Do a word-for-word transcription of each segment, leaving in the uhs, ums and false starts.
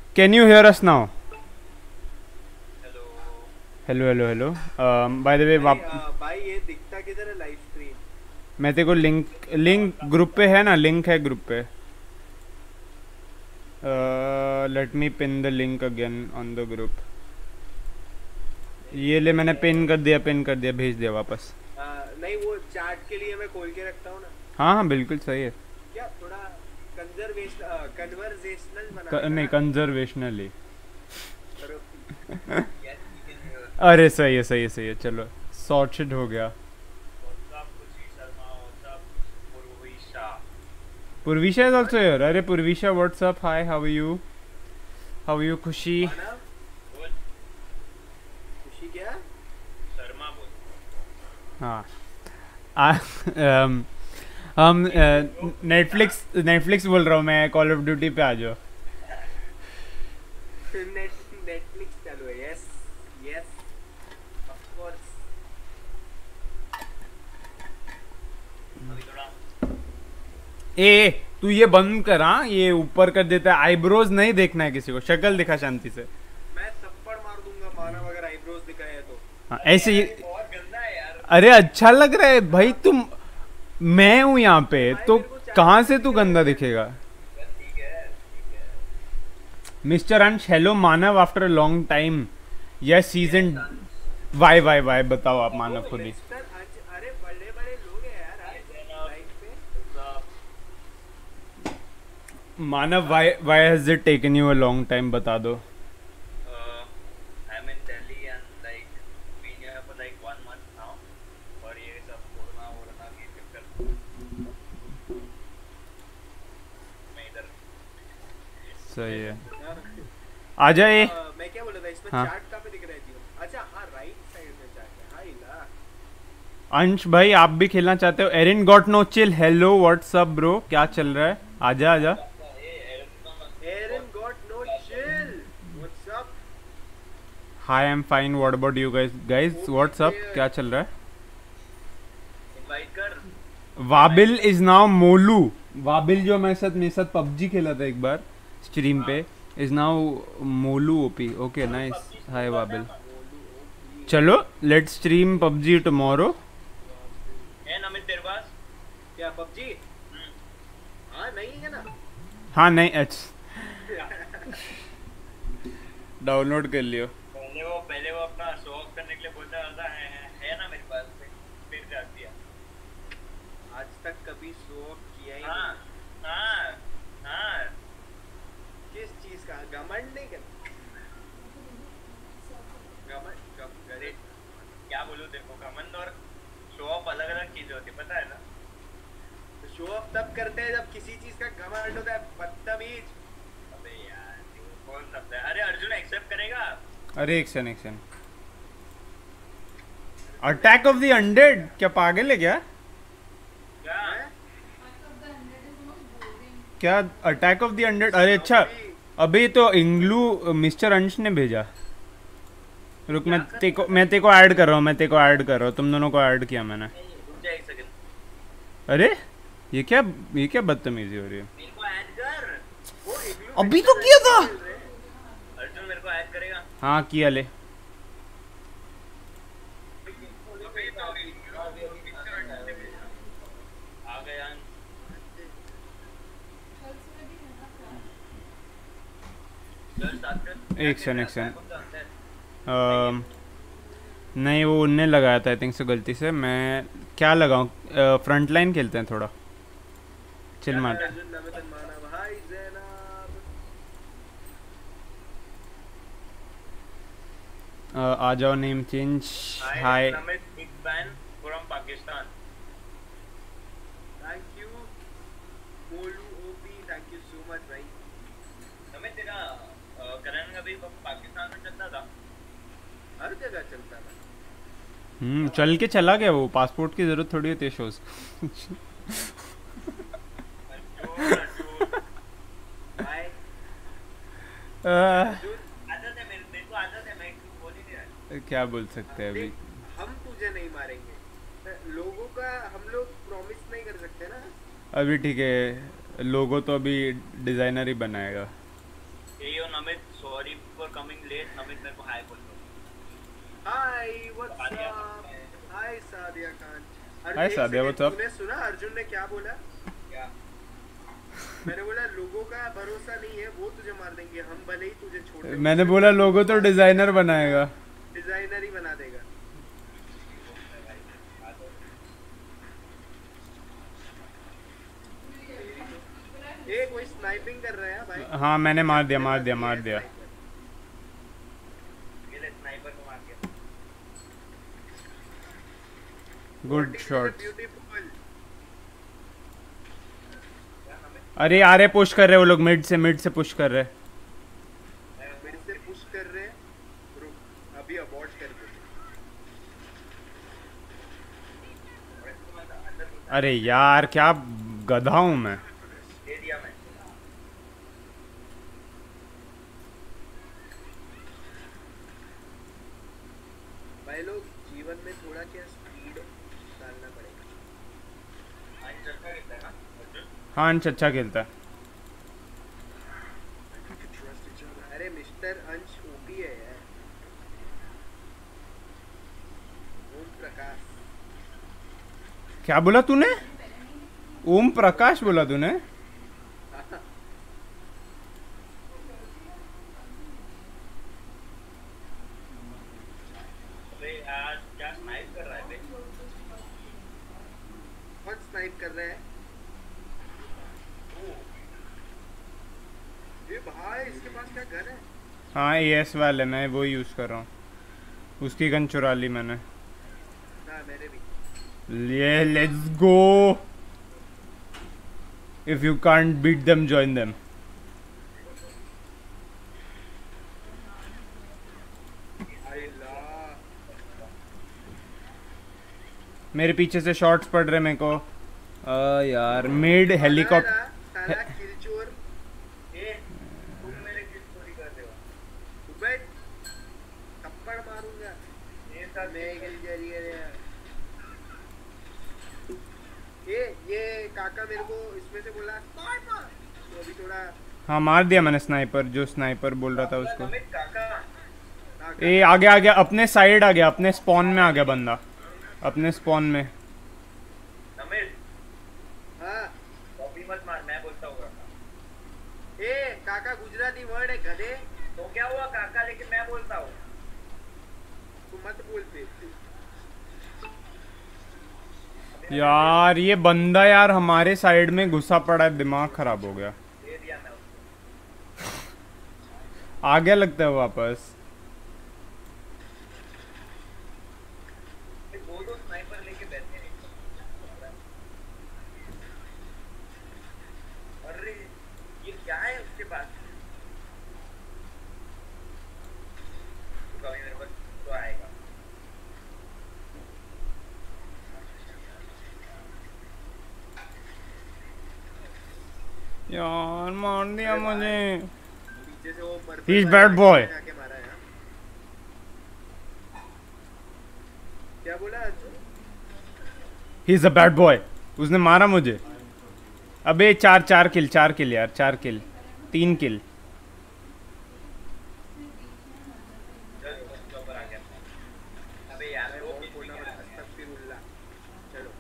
Can you hear us now? Hello Hello, hello, hello. Um, by the way, भाई वाप अ, भाई ये दिखता किधर है लाइव स्ट्रीम? मैं तेरे को लिंक लिंक ग्रुप पे है ना, लिंक है ग्रुप पे. Let me pin the link again on the group. ये ले, मैंने पिन कर दिया, पिन कर दिया, भेज दिया वापस. अ, नहीं वो चैट के लिए मैं खोल के रखता हूँ ना. हाँ हाँ बिल्कुल सही है. क्या थोड़ा कंजर्वेशन कन्वर्सेशनल क, बनाने का नहीं, ना. कंजर्वेशनली. करो. Yes we can hear. अरे सही है, सही है, सही है. चलो, सॉर्टेड हो गया. What's up Khushi Sharma what's up Purvisha. Purvisha is also here. अरे Purvisha, what's up, hi, how are you? How are you Khushi? Manav बोल. खुशी क्या? शर्मा बोल. हाँ. आ, um, हम नेटफ्लिक्स नेटफ्लिक्स बोल रहा हूँ मैं. कॉल ऑफ ड्यूटी पे आ जाओ. नेट नेटफ्लिक्स चालू है. Yes yes of course. अभी थोड़ा ए ए, तू ये बंद कर. हाँ, ये ऊपर कर देता है. आईब्रोज नहीं देखना है किसी को, शक्ल दिखा शांति से. मैं थप्पड़ मार दूंगा मानव अगर आईब्रोज दिखाए तो. हाँ, ऐसे ही. बहुत गंदा है यार. अरे अच्छा लग रहा है भाई. तुम, मैं हूँ यहाँ पे तो कहाँ से तू गंदा दिखेगा? ठीक है ठीक है. Mister Ansh, hello Manav, after a long time. Yes season. Why why why बताओ आप मानव खुद ही. मिस्टर अंश, अरे बड़े बड़े लोग हैं यार आज लाइव पे. Manav, why why has it taken you a long time, बता दो. I am in Delhi and like been here for like one month now. और ये सब कोरोना वोरोना के चक्कर मैं इधर. सही है. आ जाए. अ, मैं क्या बोल रहा था इसमें हाँ. चार्ट कहाँ पे दिख रहा है जीवन? अच्छा हाँ राइट साइड में चार्ट है. हाय ला. अंश भाई, आप भी खेलना चाहते हो? Erin got no chill, hello what's up bro, क्या चल रहा है? आजा आजा. Erin got no chill. What's? Hi, I am fine, what about you guys? Guys what's up, क्या चल रहा है? इनवाइट कर. Wabil is now Molu. वाबिल जो मेरे साथ मेरे साथ पबजी खेला था एक बार स्ट्रीम पे, is now Molu OP. Okay nice. Hi Wabil. चलो लेट्स स्ट्रीम पबजी टुमारो. है ना तेरे पास क्या पबजी? हाँ नहीं है ना. हाँ नहीं, अच्छा डाउनलोड कर लियो. पहले वो पहले वो अपना शो ऑफ करने के लिए बोलता रहता है, है, है ना मेरे पास. फिर कर दिया. आज तक कभी शो ऑफ किया ही हाँ, नहीं. हाँ, हाँ. किस चीज का घमंड नहीं कर. घमंड कब करे. क्या बोलूं तेरे को, घमंड और शो ऑफ अलग अलग चीजें होती है, पता है ना? शो ऑफ तब करते हैं जब किसी चीज का घमंड होता है. बदतमीज. अबे यार ये कौन शब्द है? अरे अर्जुन एक्सेप्ट करेगा? अरे एक सेकंड, एक second. Attack of the undead, क्या पागल है क्या? क्या? क्या अटैक ऑफ द अनडेड? अरे अच्छा, अभी तो इंग्लू मिस्टर अंश ने भेजा. रुक, मैं ते को मैं ते को ऐड कर रहा हूँ, मैं ते को ऐड कर रहा हूँ. तुम दोनों को ऐड किया मैंने. रुक जा एक सेकंड. अरे ये क्या, ये क्या बदतमीजी हो रही है? मेरे को ऐड कर. वो इग्लू अभी तो किया था. अर्जुन मेरे को ऐड करेगा? हाँ किया ले. अबे तो आ गया. चल स्टार्ट कर. एक सेकंड, एक सेकंड. अम, नहीं, वो उनने लगाया था आई थिंक से गलती से. मैं क्या लगाऊं? फ्रंट लाइन खेलते हैं थोड़ा. चिल मार. अर्जुन नमितन मानव. हाय जैनब. आ जाओ, name change. Hi. Namit, big fan from Pakistan. Thank you मोलू OP. Thank you so much भाई. नमित तेरा करण का भी पाकिस्तान में चलता था. हर जगह चलता था. हम्म चल के चला गया वो. पासपोर्ट की जरूरत थोड़ी होती है शोज. हाय आ, आदत है मेरे मेरे को आदत है. मैं बोल ही नहीं रहा. क्या बोल सकते हैं अभी. देख हम तुझे नहीं मारेंगे. लोगों का हम लोग प्रॉमिस नहीं कर सकते ना. अभी ठीक है, लोगो तो अभी डिजाइनर ही बनाएगा. Hey yo Namit, sorry for coming late. Namit मेरे को हाय बोल दो. Hi what's up. Hi Sadia Khan. Hi Sadia, what's up? तूने सुना अर्जुन ने क्या बोला? क्या? मैंने बोला लोगों का भरोसा नहीं है, वो तुझे मार देंगे, हम भले ही तुझे छोड़ दें. मैंने बोला लोगो तो डिजाइनर बनाएगा. डिजाइनर ही बना देगा. ए कोई स्नाइपिंग कर रहा है भाई. हाँ मैंने मार दिया मार दिया मार दिया. ये ले स्नाइपर को मार दिया. Good shot. ब्यूटीफुल. अरे आ रहे, पुश कर रहे वो लोग, मिड से मिड से पुश कर रहे. मेरे से पुश कर रहे हैं. रुक अभी अबॉर्ट कर दे. अरे यार क्या गधा हूँ मैं. दे दिया मैं. भाई लोग जीवन में थोड़ा क्या स्पीड डालना पड़ेगा. आज चलता कितना है ना? हाँ अंश अच्छा खेलता है. अरे मिस्टर अंश ओपी है यार. ओम प्रकाश. क्या बोला तूने? ओम प्रकाश बोला तूने? अबे आज क्या स्नाइप कर रहा है बे? कौन स्नाइप कर रहा है? ये भाई इसके पास क्या गन है? हाँ एएस वाले, मैं वो यूज कर रहा हूँ. उसकी गन चुरा ली मैंने. ना मेरे भी. ये let's go. If you can't beat them join them. मेरे पीछे से शॉट्स पड़ रहे मेरे को. आ, यार मिड हेलीकॉप्टर. साला किलचोर. ए तुम मेरे किस चोरी कर रहे हो? तू बैठ. थप्पड़ मारूंगा. ये सब मैं किल जरिए रे. ये ये काका मेरे को इसमें से बोला स्नाइपर. तो अभी थोड़ा. हाँ मार दिया मैंने स्नाइपर, जो स्नाइपर बोल रहा था उसको. नमित काका. काका. ए आ गया आ गया, अपने साइड आ गया, अपने स्पॉन में आ गया बंदा. अपने स्पॉन में. नमित हाँ. कॉपी मत मार, मैं बोलता हूँ. ए काका गुजराती वर्ड है गधे. तो क्या हुआ काका, लेकिन मैं बोलता हूँ. तू मत बोल पे. यार ये बंदा यार हमारे साइड में घुसा पड़ा है, दिमाग खराब हो गया. दे दिया मैं उसको. आ गया लगता है वापस. ये दो दो स्नाइपर लेके बैठे नहीं. अरे ये क्या है उसके पास? कभी मेरे पास तो आएगा. यार मार दिया मुझे. पीछे से वो पर्पल He's वाला bad boy. जाके मारा है. क्या बोला Arjun? He is a bad boy. उसने मारा मुझे. अबे चार चार किल चार किल यार, चार किल तीन किल. चल उसके ऊपर आ गया. अबे यार वो भी कोना मत अस्तगफिरुल्लाह. चलो.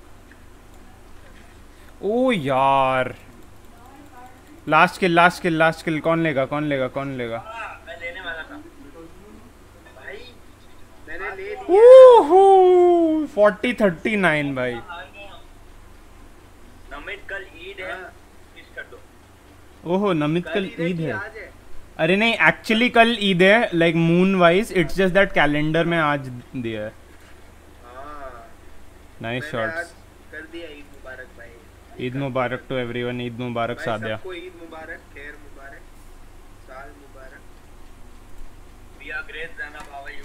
ओ यार last kill last kill last kill. कौन लेगा कौन लेगा कौन लेगा? हाँ, मैं लेने वाला था. भाई मैंने ले लिया. फोर्टी थर्टी नाइन भाई. हार गए हम. नमित कल ईद है. हाँ. किस कर दो. ओहो नमित कल ईद की है. आज है. अरे नहीं एक्चुअली कल ईद है, like moon wise. It's just that calendar में आज दिया है. हाँ. नाइस मैंने आज शॉट्स. कर दिया. ईद मुबारक भाई. Eid Mubarak to everyone. ईद मुबारक भाई सादिया. सबको ईद मुबारक. खैर मुबारक. साल मुबारक. We are great, Zana. How are you?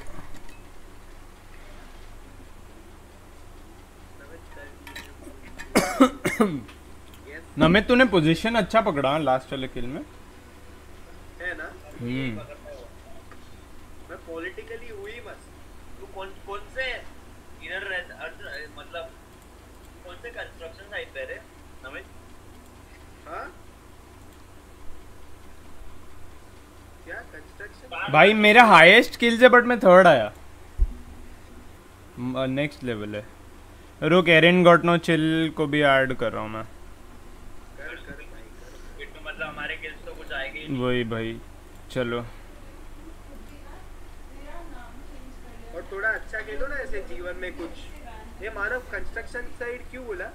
Yes, Namit तूने पोजीशन अच्छा पकड़ा लास्ट वाले किल में. है ना. हम्म. मैं पॉलिटिकली हुई बस. तू कौन कौन से इधर रहता अर्जुन, मतलब कौन से कंस्ट्रक्शन साइट पे रे नमित? हाँ. क्या कंस्ट्रक्शन? भाई मेरा हाईएस्ट स्किल्स है बट मैं थर्ड आया। नेक्स्ट लेवल है। रुक, एरिन गॉट नो चिल को भी ऐड कर रहा हूँ मैं। कर कर भाई कर। किट्टू मतलब हमारे किल्स तो कुछ आएंगे ही नहीं। वही भाई, चलो। और थोड़ा अच्छा खेलो ना ऐसे जीवन में कुछ। ये मानव कंस्ट्रक्शन साइड क्यों बोला?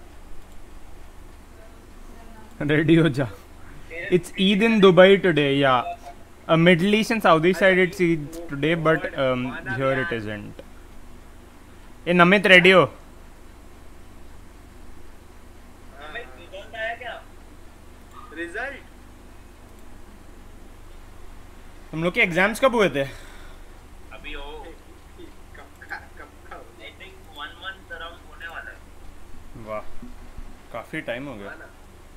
रेडी हो जा। It's Eid in Dubai today, yeah. Uh, Middle East and Saudi side it's Eid today, but um, here it isn't. ये नमित रेडी हो? हमें रिजल्ट आया क्या? रिजल्ट तुम लोग के एग्जाम्स कब हुए थे? अभी हो कब का कब का हो? I think one month around होने वाला है। वाह, काफी टाइम हो गया। ना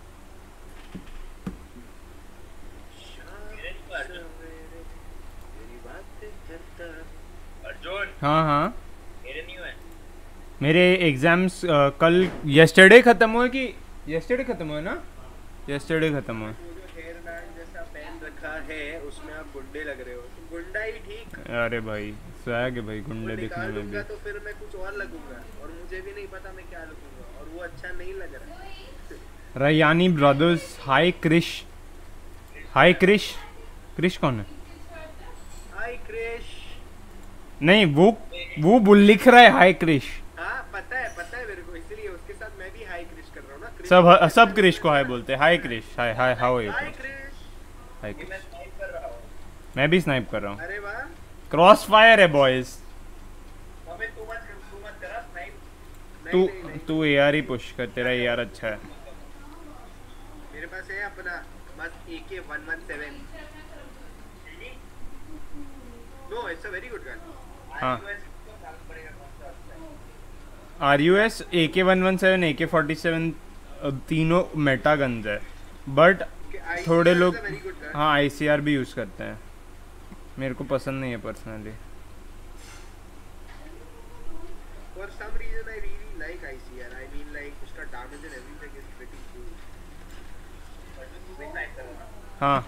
मेरे नहीं पर मेरी बात करता। अर्जुन हाँ हाँ, मेरे नहीं हुए। मेरे एग्जाम्स कल yesterday खत्म हुए कि yesterday खत्म हुए ना? yesterday खत्म हुए। वो जो हेयर बैंड जैसा पहन रखा है उसमें आप गुंडे लग रहे हो। तो गुंडा ही ठीक। अरे भाई स्वैग है भाई वो गुंडे दिखने निकाल में भी। दूंगा तो फिर मैं कुछ और लगूंगा और मुझे भी नहीं पता मैं क्या लगूंगा और वो अच्छा नहीं लग रहा। रयानी brothers, hi Krish. Hi Krish. Krish कौन है? हाय क्रिश। नहीं, वो वो बुल लिख रहा है हाय क्रिश। हाँ पता है पता है मेरे को, इसलिए उसके साथ मैं भी हाय क्रिश कर रहा हूँ ना। क्रिश सब सब क्रिश को हाय बोलते हैं। Hi Krish, hi hi how are you? Hi Krish. Hi मैं क्रिश। स्नाइप कर रहा हूँ। मैं भी स्नाइप कर रहा हूँ। अरे वाह। क्रॉस फायर है बॉयज। हमें तू मत तू मत करा स्नाइप। नहीं, तू नहीं, नहीं। तू एआर ही पुश कर, तेरा एआर अच्छा है। मेरे पास है अपना मस्त A K one one seven. No it's a very good gun. हाँ, यूएस को मालूम पड़ेगा कौन सा अच्छा है। Are U S, A K one one seven, A K forty seven तीनों मेटा गन्स है, बट थोड़े लोग हाँ आई सी आर भी यूज़ करते हैं। मेरे को पसंद नहीं है personally. For some reason I really like I C R. I mean like उसका damage and everything is pretty cool. Arjun तू भी स्नाइप कर रहा है। हाँ,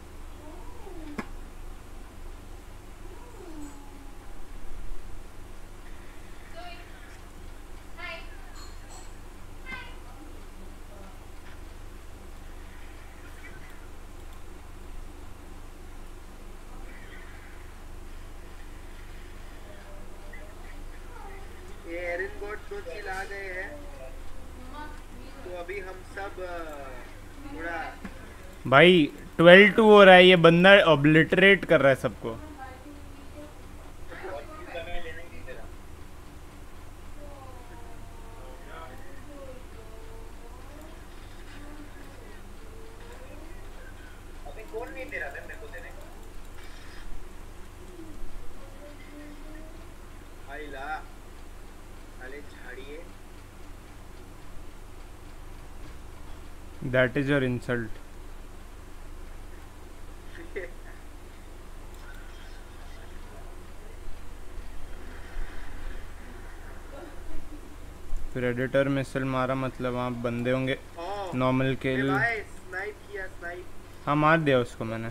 ये एरिन गॉड दो चिल आ गए हैं तो अभी हम सब अ, थोड़ा भाई ट्वेल्व टू हो रहा है, ये बंदा ऑब्लिटरेट कर रहा है सबको। और चीज हमें लेने नहीं दे रहा। अभी कौन नहीं दे रहा था मेरे को देने को? आइला अरे झाड़िए। That is your insult. Predator missile मारा मतलब आप बंदे होंगे हाँ नॉर्मल किल। भाई स्नाइप किया स्नाइप। हाँ मार दिया उसको मैंने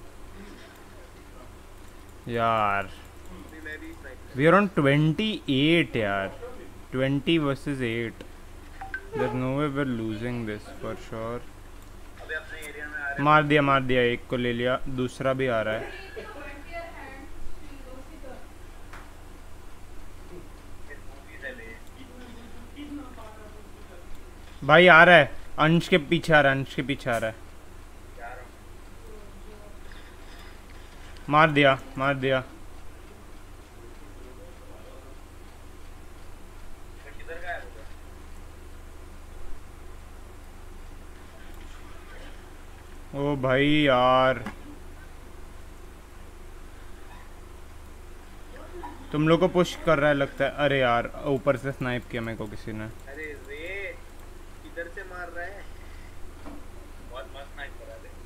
यार। अभी मैं भी snipe. We are on twenty eight यार, twenty versus eight. There no way we are losing this for sure. अभी अपने एरिया में आ रहे मार दिया मार दिया, एक को ले लिया, दूसरा भी आ रहा है। हैं मूवीज है ले। भाई आ रहा है, अंश के पीछे आ रहा है, अंश के पीछे आ रहा है। जा रहा हूँ। मार दिया मार दिया। मैं किधर गया होगा? ओ भाई यार, तुम लोग को पुश कर रहा है लगता है। अरे यार ऊपर से स्नाइप किया मेरे को किसी ने। अरे रे किधर से मार रहा है? बहुत मस्त स्नाइप करा दे।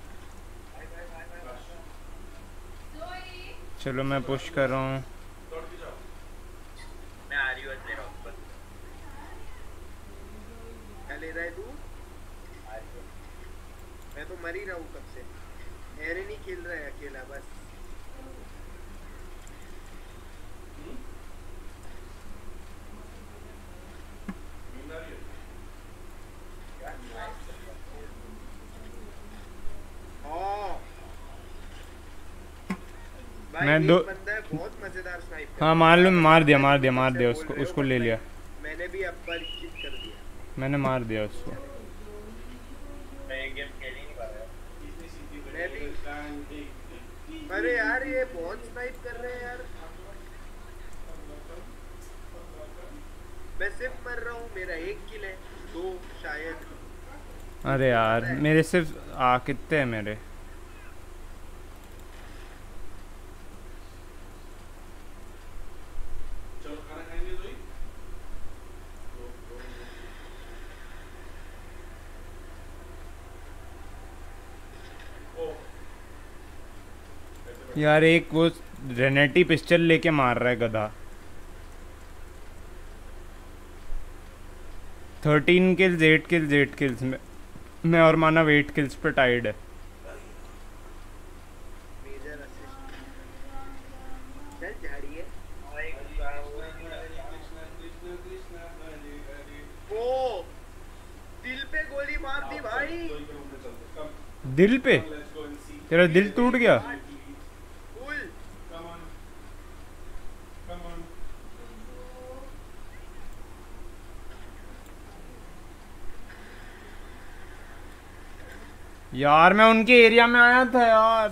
चलो मैं पुश कर रहा हूँ। ले रहा है तू? मैं तो मर ही रहा हूँ कब से। एरन ही खेल रहा है अकेला बस। भाई मैं एक दो बंदा है बहुत मजेदार स्नाइपर। हाँ मार लो, मार दिया मार दिया मार दिया उसको, उसको ले लिया मैंने भी अपरिचित कर दिया। मैंने, मार दिया उसको। मैं ये गेम खेल ही नहीं पा रहा। मैं भी। अरे यार ये बहुत स्नाइप कर रहे हैं यार। मैं सिर्फ मर रहा हूँ, मेरा एक किल है, दो शायद। अरे यार मेरे सिर्फ आ कितने हैं मेरे। यार एक वो रेनेटी पिस्टल लेके मार रहा है गधा। Thirteen kills, eight kills, eight kills में मैं और मानव एट किल्स पे टाइड है। Major assist. चल झाड़ी है। ओ दिल पे गोली मार दी भाई। दिल पे? तेरा दिल टूट गया? फुल। यार मैं उनके एरिया में आया था यार।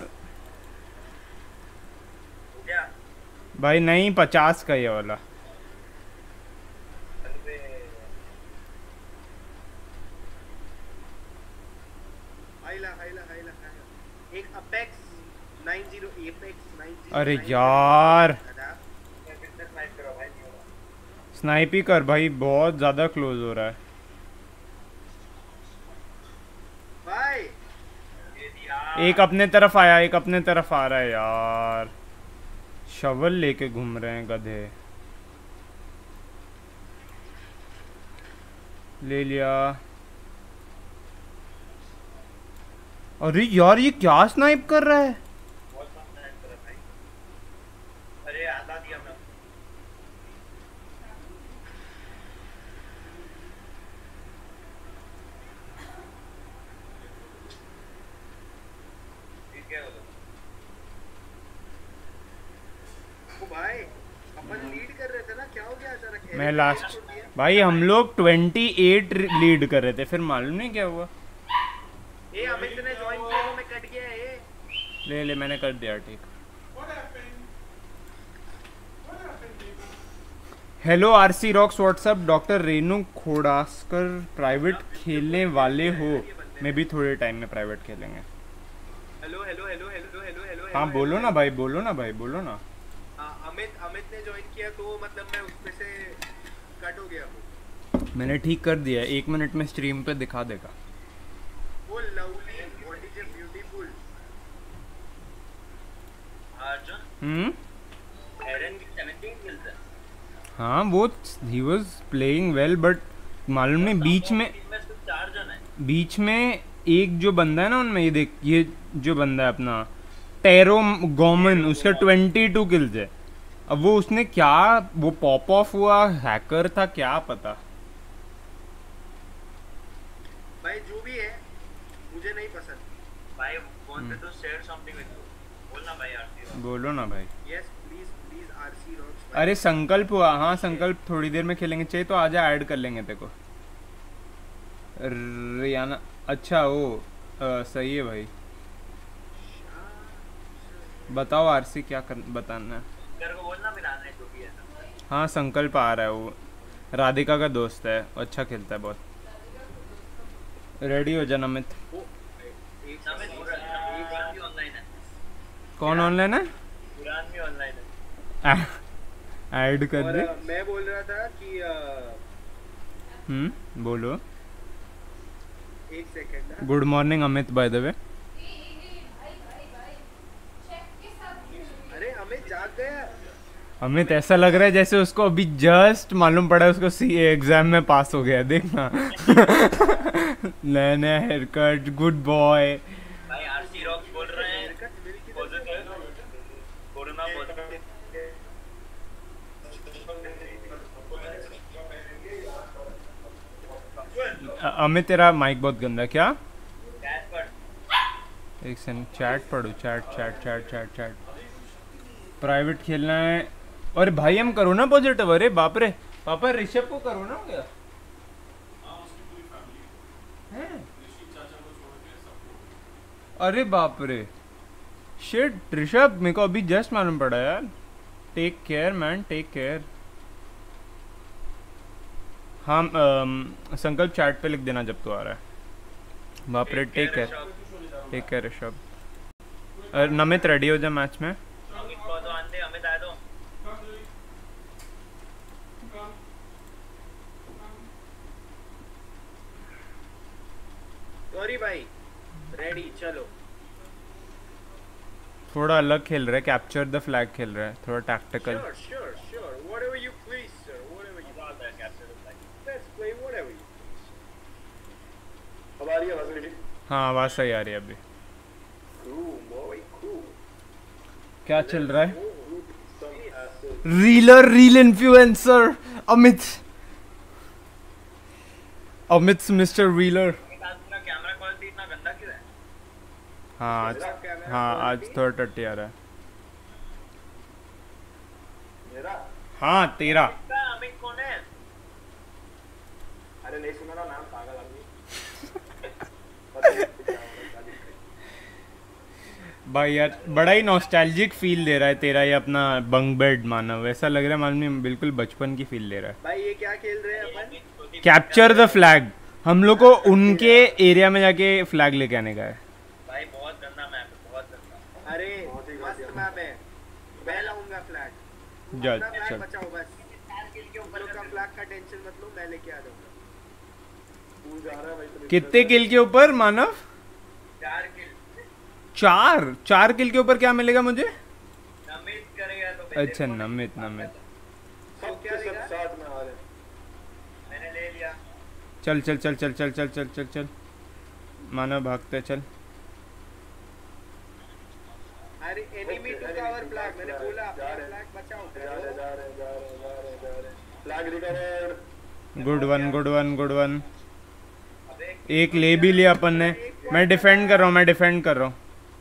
क्या? भाई नहीं, पचास का ये वाला। अरे हाइला हाइला हाइला हाइला। एक अपेक्स नाइंटी एपेक्स नाइंटी। अरे यार मैं कितना स्नाइप कर रहा हूं भाई, नहीं हो रहा। स्नाइप ही कर भाई, बहुत ज़्यादा क्लोज हो रहा है भाई। ये दिया। एक अपने तरफ आया, एक अपने तरफ आ रहा है यार। शवल लेके घूम रहे हैं गधे। ले लिया। अरे यार ये क्या स्नाइप कर रहा है? बहुत कम स्नाइप कर रहा भाई। अरे आधा दिया मैं। ठीक है वो तो। ओ भाई अपन लीड कर रहे थे ना, क्या हो गया अचानक? मैं एरन लास्ट। ने छोड़ दिया। भाई हम लोग अट्ठाईस लीड कर रहे थे, फिर मालूम नहीं क्या हुआ। ए अमित ने ज्वाइन किया तो मैं कट गया है। ले ले मैंने कर दिया ठीक। Hello RC rocks, what's up. Doctor Renu Khodaskar private खेलने वाले हो? मैं भी थोड़े टाइम में प्राइवेट खेलेंगे। Hello hello hello hello hello hello. हाँ बोलो ना भाई, बोलो ना भाई, बोलो ना। हाँ अमित अमित ने ज्वाइन किया तो मतलब मैं उसमें से कट हो गया हूँ। मैंने ठीक कर दिया है, एक मिनट में स्ट्रीम पे दिखा देगा। वो lovely what is a beautiful. Arjun हम्म एरन की सेवनटीन किल्स है। हाँ वो he was playing well, but मालूम नहीं बीच में टीम में सिर्फ चार जन है। बीच में एक जो बंदा है ना उनमें, ये देख, ये जो बंदा है अपना टेरो गोमन, उसके बाईस किल्स है। अब वो उसने क्या, वो पॉप ऑफ हुआ, हैकर था क्या पता। भाई जो भी है मुझे नहीं पसंद। भाई फोन पे तो शेयर समथिंग विद यू। बोलना भाई आरती। बोलो ना भाई। Yes please please RC rocks. अरे संकल्प हुआ, हाँ संकल्प थोड़ी देर में खेलेंगे, चाहिए तो आजा ऐड कर लेंगे तेरे को। रियाना, अच्छा वो आ, सही है भाई। बताओ आरसी क्या कर, बताना है। तेरे को बोलना फिर आने जो भी है ना। हाँ संकल्प आ रहा है, वो राधिका का दोस्त है, अच्छा खेलता है बहुत। रेडी हो जा नमित। वो एक नमित बुरान भी ऑनलाइन है। कौन ऑनलाइन है? बुरान भी ऑनलाइन है। ऐड कर और दे। अ, मैं बोल रहा था कि अ, हम्म बोलो। एक सेकंड ना। Good morning Amit by the way. अरे अमित जाग गया। अमित ऐसा लग रहा है जैसे उसको अभी जस्ट मालूम पड़ा है उसको सी एग्जाम में पास हो गया, देखना। नया नया हेयर कट, गुड बॉय। भाई आरसी रॉक्स बोल रहे हैं पॉजिटिव कोरोना पॉजिटिव। अमित तेरा माइक बहुत गंदा। क्या? चैट पर एक सेकंड, चैट पढ़ो। Chat chat chat chat chat private खेलना है। अरे भाई हम करो ना पॉजिटिव। अरे बाप रे पापा, ऋषभ को करो ना क्या? हैं? अरे बाप रे शिट ऋषभ, मेरे को अभी जस्ट मालूम पड़ा यार। Take care man, take care. हाँ अम, संकल्प चैट पे लिख देना जब तो आ रहा है। बाप रे take care, take care Rishabh. अरे नमित रेडी हो जा मैच में। अमित को तो आंदे, अमित आए तो सॉरी भाई, रेडी चलो। थोड़ा अलग खेल रहा है, कैप्चर द फ्लैग खेल रहा है, थोड़ा tactical. Sure, sure, sure. Whatever you please, sir. Whatever you all the capture the flag. let's play whatever you. अब आ रही है आवाज मेरी? हाँ आवाज़ सही आ रही है अभी। Cool, boy, cool. क्या चल रहा है? Some acid. Reeler, reel influencer Amit. Amit mister reeler. Amit आज अपना कैमरा क्वालिटी इतना गंदा क्यों है? हाँ आज, हाँ आज थोड़ा टट्टी आ रहा है। मेरा? हाँ तेरा। क्या अमित कौन है? अरे नहीं सुना ना नाम, पागल आदमी। पता नहीं क्या हो रहा है, शादी में। भाई यार बड़ा ही नॉस्टैल्जिक फील दे रहा है तेरा ये अपना बंक बेड मानव। ऐसा लग रहा है मालूम, बिल्कुल बचपन की फील दे रहा है। भाई ये क्या खेल रहे हैं अपन? Capture the flag. हम लोग को उनके एरिया में जाके फ्लैग लेके आने का है। भाई बहुत गंदा मैप है, बहुत गंदा। अरे बहुत ही मस्त बढ़िया। मैप है। मैं लाऊंगा फ्लैग। जा अपना फ्लैग चल। बचाओ बस। चार किल के तुम ऊपर लोग का कर फ्लैग का टेंशन मत लो, मैं लेके आ जाऊंगा। तू जा रहा है भाई तो कितने किल के ऊपर मानव? चार किल चार। चार किल के ऊपर क्या मिलेगा मुझे? नमित करेगा तो अच्छा नमित, नमित। सब के सब साथ में आ रहे हैं। मैंने ले लिया। चल चल चल चल चल चल चल चल चल मानव भागते चल। अरे एनिमी टू कवर फ्लैग, मैंने बोला जा अपना रहे हैं। फ्लैग बचाओ। जा रहे जा रहे जा रहे जा रहे जा रहे flag recovered. Good one, good one, good one. अबे एक ले भी लिया अपन ने। मैं डिफेंड कर रहा हूँ, मैं डिफेंड कर रहा हूँ।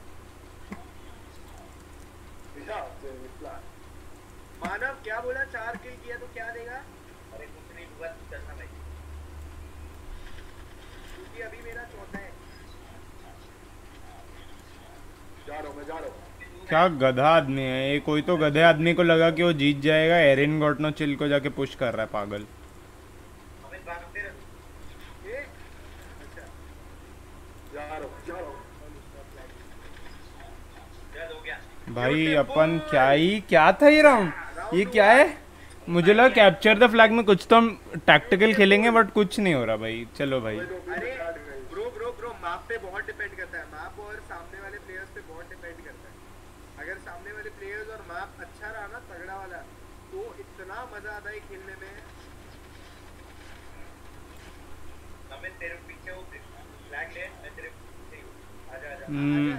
दिशा से फ्लैग। मानव क्या बोला? चार किल किया तो क्या देगा? अरे कुछ नहीं हुआ, चलना भाई। क्योंकि अभी मेरा चौथा है। जा रहा हूँ मैं, जा रहा हूँ। क्या गधा आदमी है ये। कोई तो गधे आदमी को लगा कि वो जीत जाएगा, एरिन गॉटनो चिल को जाके पुश कर रहा है पागल। अमित भागते रहो। ये अच्छा जा रहा हूँ जा रहा हूँ। जल्द हो गया। भाई अपन क्या ही, क्या था ये राउंड? ये क्या है? मुझे लगा कैप्चर द फ्लैग में कुछ तो हम टैक्टिकल खेलेंगे बट कुछ नहीं हो रहा भाई। चलो भाई। अरे ब्रो ब्रो ब्रो मैप पे बहुत डिपेंड करता है। मैप और सामने वाले प्लेयर्स पे बहुत डिपेंड करता है। अगर सामने वाले प्लेयर्स और मैप अच्छा रहा ना, तगड़ा वाला, तो इतना मजा आता है खेलने में। अमित तेरे पीछे वो फ्लैग ले, मैं तेरे पीछे हूँ। आजा आजा। हम्म,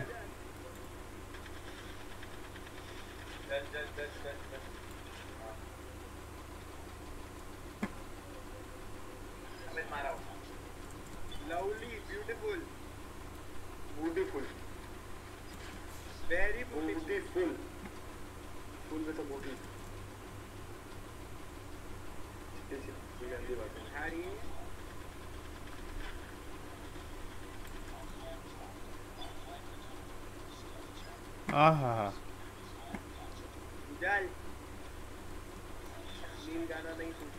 चल चल चल चल चल। हाँ। अमित मारा हो। Lovely, beautiful, beautiful very beautiful. Beautiful full में तो मोटी। ठीक है, ये गंदी बात है। हारी आहा। जल नील गाना नहीं सुन।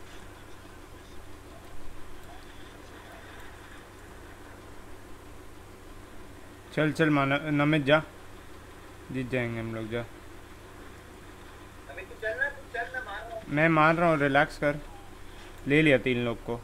चल चल मानव, नमित जा, जीत जाएंगे हम लोग। जा, अमित तू चल ना, तू चल ना, मार रहा हूँ। मैं मान रहा हूँ, रिलैक्स कर। ले लिया तीन लोग को।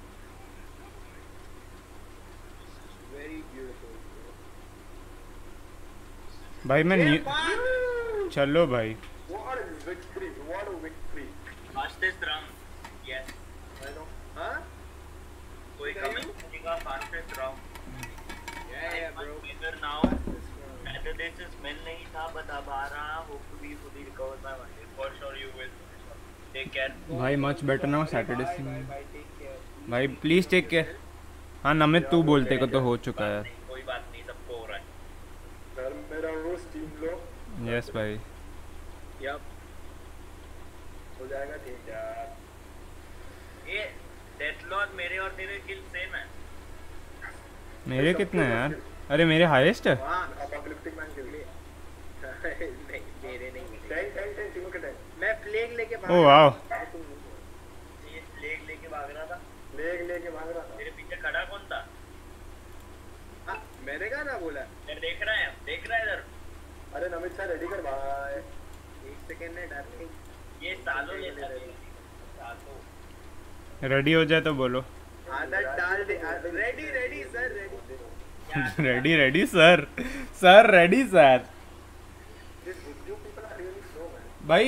Very beautiful. भाई मैं न्यू- चलो भाई। What is victory. What a victory. fastest round. Yes. I know. हाँ? कोई कमेंट करेगा fastest round. Yeah, yeah, bro. Better now. Saturday से smell नहीं था but अब आ रहा. Hope to be fully recovered by Monday. For sure you will. Take care. भाई much better now Saturday Bye, से bye, bye. Take care. भाई please take care. हाँ नमित तू बोलते को तो हो चुका है यार। कोई बात नहीं सबको हो रहा है। घर में रहो, steam लो, यस भाई। Yup. हो जाएगा ठीक यार। ये डेथलॉक मेरे और तेरे किल सेम है। मेरे कितने हैं यार? अरे मेरे हाईएस्ट है। हाँ। Apocalyptic man के लिए। नहीं, मेरे नहीं मिले। Tank, tank, tank, तीनों के tank। मैं प्लेग लेके भाग ओ वाओ। ये लेग लेके भाग रहा था। लेग लेके भाग रहा था। मेरे पीछे खड़ा कौन था? हाँ, मैंने कहा ना बोला। मैं देख रहा है, देख रहा है इधर। अरे नमित सर रेडी कर भाई। एक सेकंड है डार्लिंग। ये सालों लेता है। सालों। रेडी हो जाए तो बोलो। आदत डाल दे। Ready ready sir ready. Ready ready sir sir ready sir. These video people are really slow man. भाई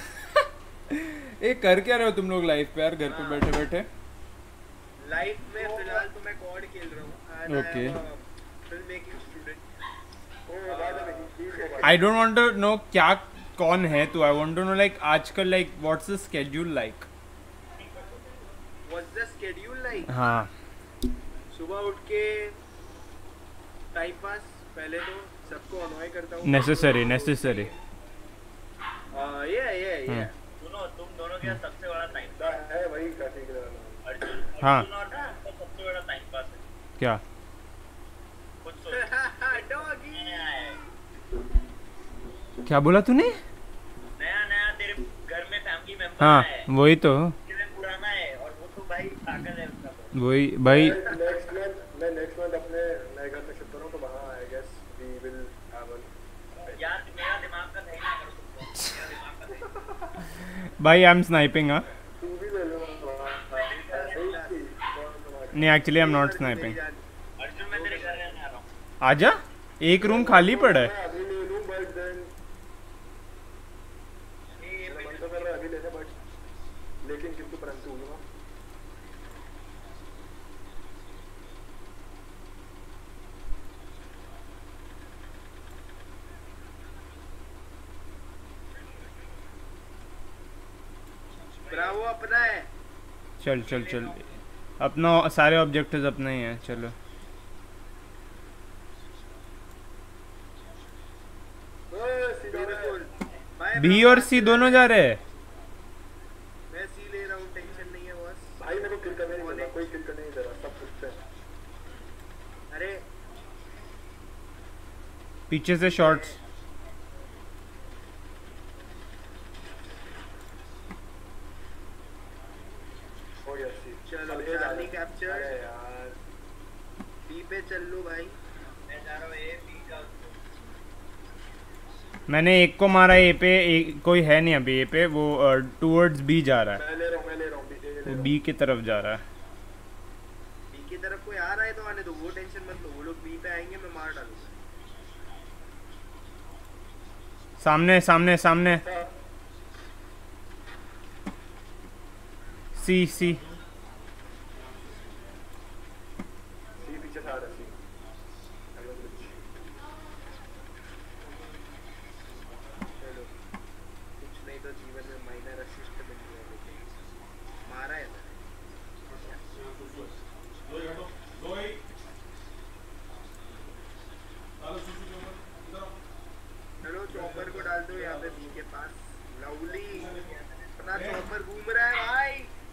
ये कर क्या रहे हो तुम लोग लाइव पे यार घर पे बैठे बैठे? लाइफ में फिलहाल तो मैं कॉड खेल रहा हूँ। Okay. Film making student. Oh, by the way, he- he- I don't want to know क्या कौन है तू। I want to know like आजकल like what's the schedule like. What's the schedule like? हाँ सुबह उठ के टाइम पास पहले तो सबको अनॉय करता हूँ। Necessary necessary. हाँ, ये ये ये। सुनो तुम दोनों के साथ सबसे बड़ा टाइम दा है वही काटी के रहा। अर्जुन हाँ। अर्जुन और का सबसे बड़ा टाइम पास है। क्या? खुद सोच। डॉगी। नया है क्या बोला तूने? नया नया तेरे घर में फैमिली मेंबर हाँ है। वही तो तेरे पुराना है और वो तो भाई ताकत है उसका तो। वही भाई। नेक्स्ट मंथ मैं नेक्स्ट मंथ अपने नए घर में शिफ्ट करूँ तो वहाँ I guess we will have a यार मेरा दिमाग का सही ना करो तुमको। मेरा दिमाग का सही। भाई आई एम स्नाइपिंग। हाँ तू भी ले लो नहीं actually I am not sniping. Arjun मैं तेरे घर रहने आ रहा हूँ। आजा एक रूम खाली पड़ा है। मैं अभी ले लूँ बट देन ये ये मन तो कर रहा है अभी लेने बट लेकिन किंतु परंतु हुआ ब्रावो अपना है। चल चल चल अपना सारे ऑब्जेक्टिव्स अपने ही हैं। चलो बिल्कुल। बाय बी और सी दोनों जा रहे हैं। मैं सी ले रहा हूँ, टेंशन नहीं है बॉस। भाई मेरे को किल करने नहीं दे रहा कोई किल करने नहीं दे रहा सब कुछ है अरे पीछे से शॉट्स। हो गया सी चलो, अब ये जा चार्ली रहा है। कैप्चर। अरे यार बी पे चल लो भाई। मैं जा रहा हूँ ए बी का। मैंने एक को मारा ए पे। एक कोई है नहीं अभी ए पे। वो टूवर्ड्स बी जा रहा है। मैं ले रहा हूँ मैं ले रहा हूँ बी ले वो रहा हूँ बी की तरफ जा रहा है। बी की तरफ कोई आ रहा है तो आने दो, वो टेंशन मत लो। वो लोग बी पे आएंगे, मैं मार डालूंगा। सामने सामने सामने सी सी। सी पीछे से आ रहा है सी अगला कुछ चलो, कुछ नहीं तो जीवन में माइनर असिस्ट मिल गया, लेकिन मारा है मैंने। चलो चॉपर को डाल दो यहाँ पे बी के पास। लवली अपना चॉपर घूम रहा है भाई।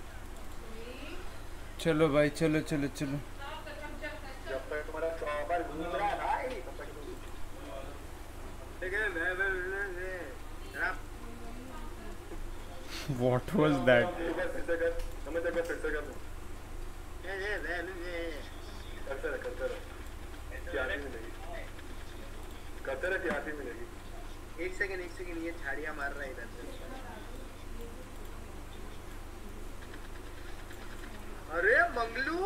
चलो भाई चलो चलो चलो। जब तक तुम्हारा चौपर घूम रहा है भाई तब तक ठीक है, वे वे वे वे जनाब। What was that? एक बार फिर से कर हमें एक बार फिर से कर वे वे वे वे करते रहे करते रहे टीआरपी मिलेगी करते रहे टीआरपी मिलेगी एक सेकंड एक सेकंड, ये झाड़ियाँ मार रहा है इधर से। अरे मंगलू,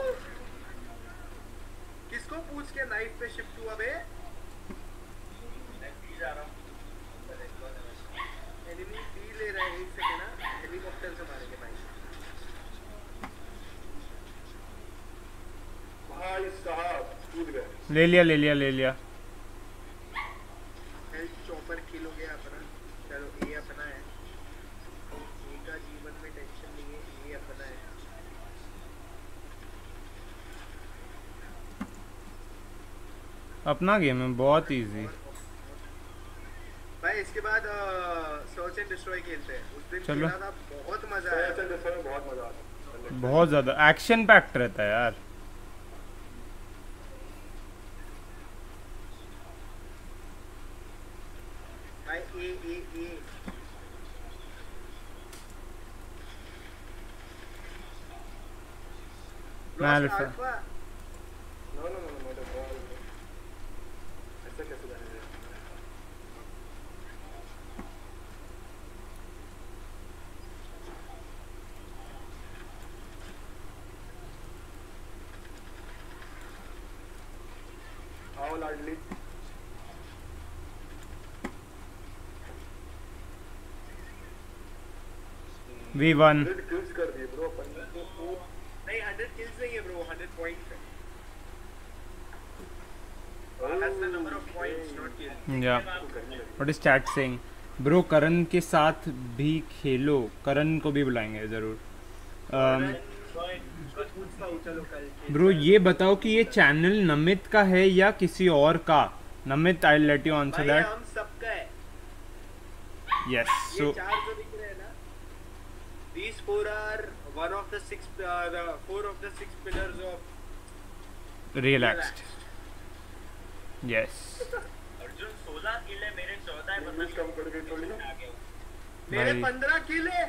किसको पूछ के नाइफ पे शिफ्ट हुआ बे? मैं बी जा रहा हूँ। एनिमी फील ले रहा है, एक सेकंड ना, हेलीकॉप्टर से मारेंगे भाई। भाई साहब कूद गए। ले लिया ले लिया ले लिया। हेल्थ चॉपर किल हो गया अपना। चलो ये अपना है, ए का जीवन में टेंशन नहीं है, ये अपना है। अपना गेम है, बहुत इजी। भाई इसके बाद सर्च एंड डिस्ट्रॉय खेलते हैं। उस दिन चलो। खेला था, बहुत मजा आया। सर्च एंड डिस्ट्रॉय में बहुत मजा आता है। बहुत ज्यादा एक्शन पैक्ड रहता है यार। भाई ए ए ए मैं Lost alpha. Alpha? No no no no no ऐसा कैसे जाने। आओ लाडली। We won. हंड्रेड किल्स कर दिए ब्रो अपन ने। नहीं हंड्रेड किल्स नहीं है ब्रो, हंड्रेड पॉइंट्स है। That's the number of points, not kills. या what is chat saying? Bro Karan के साथ भी खेलो, करण को भी बुलाएंगे जरूर। चलो कल ब्रो ये बताओ कि ये चैनल नमित का है या किसी और का? Namit I let you answer भाई दैट। हम सबका है। यस ये सो चार जो दिख रहे हैं ना, these four are one of the six uh, the four of the six pillars of relaxed. Yes Arjun सोलह किल है, मेरे चौदह है, पता इंग्लिश कम कर गई थोड़ी। नहीं आ गया हूँ। मेरे भाई। पंद्रह किल है।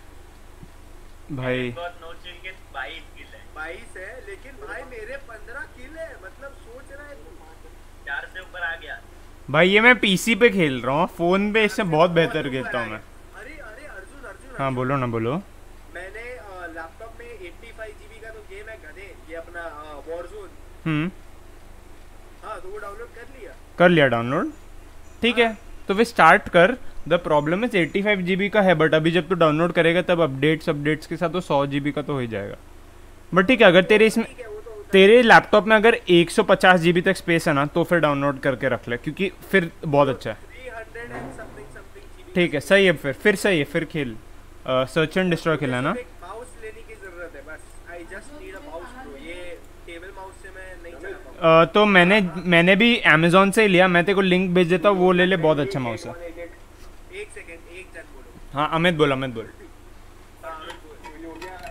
भाई बहुत नो चिल के बाईस किल है, बाईस है, लेकिन भाई मेरे पंद्रह किल है, मतलब सोच रहा है तू। चार से ऊपर आ गया। भाई ये मैं पीसी पे खेल रहा हूँ, फोन पे इससे बहुत बेहतर ऊपर खेलता हूँ आ मैं। गया। अरे अरे अर्जुन अर्जुन हाँ अर्जुन, बोलो ना बोलो। मैंने लैपटॉप में पचासी जीबी का तो गेम है गधे, ये अपना वॉरज़ोन। हम्म हाँ तो वो डाउनलोड कर लिया। कर लिया डाउनलोड। ठीक है तो फिर स्टार्ट कर। The problem is eighty five GB का है, बट अभी जब तू डाउनलोड करेगा तब अपडेट्स अपडेट्स के साथ तो सौ जीबी का तो हो ही जाएगा। बट ठीक है, अगर तेरे इसमें ठीक है, वो तो होता तेरे लैपटॉप में अगर एक सौ पचास जीबी तक स्पेस है ना, तो फिर डाउनलोड करके रख ले, क्योंकि फिर बहुत अच्छा है। Three hundred and something something GB. ठीक है सही है, फिर फिर सही है, फिर खेल। सर्च एंड डिस्ट्रॉय खेलना है ना। माउस लेने की जरूरत है बस। I just need a mouse bro, ये टेबल माउस से मैं नहीं चला पाऊंगा। अ, तो मैंने मैंने भी अमेजोन से ही लिया, मैं तेरे को लिंक भेज देता हूँ, वो ले ले, बहुत अच्छा माउस है। एक सेकंड, एक जन बोलो। हाँ अमित बोल, अमित बोल। हाँ, बोलो।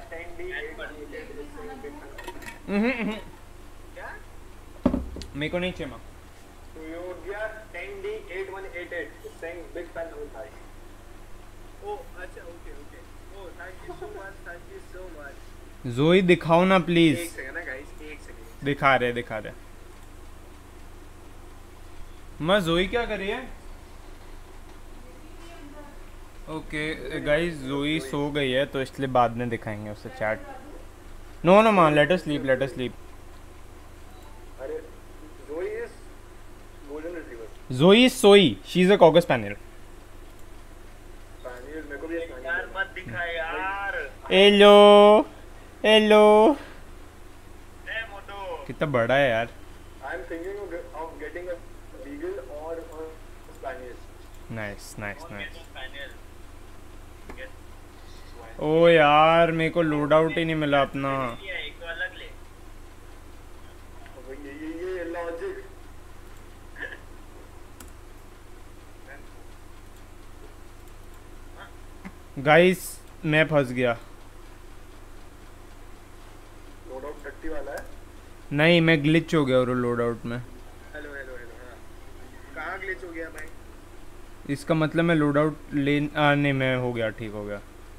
हम्म, हम्म, क्या? मेरे को नहीं चाहिए माँ। योगिया ten D eight one eight eight saying big fan of भाई। ओ अच्छा, okay okay. Oh thank you so much, thank you so much. Joey दिखाओ ना एक प्लीज। सेकंड ना गाइस, एक सेकंड। दिखा रहे दिखा रहे। मैं जोई क्या कर रही है? ओके गाइस, जोई सो गई है तो इसलिए बाद में दिखाएंगे उसे चैट। नो नो मां, let us sleep, let us sleep. अरे Joey is golden retriever. Joey is सोई, she is a cocker spaniel. Spaniel मेरे को भी यार स्पैनियल। मत दिखा यार। Hello hello. ए मोटो, कितना बड़ा है यार। I am thinking of getting a beagle और अ स्पैनियल। नाइस नाइस और nice. Get spaniel. Get oh यार मेरे को लोड आउट ही नहीं मिला अपना। लिया, एक तो अलग ले। ये ये ये लॉजिक। गाइस मैं फंस गया। लोड आउट थर्टी वाला है। नहीं मैं ग्लिच हो गया और लोड आउट में। Hello hello hello. हाँ कहाँ ग्लिच हो गया भाई? इसका मतलब मैं लोड आउट ले आ, नहीं मैं हो गया, ठीक हो गया।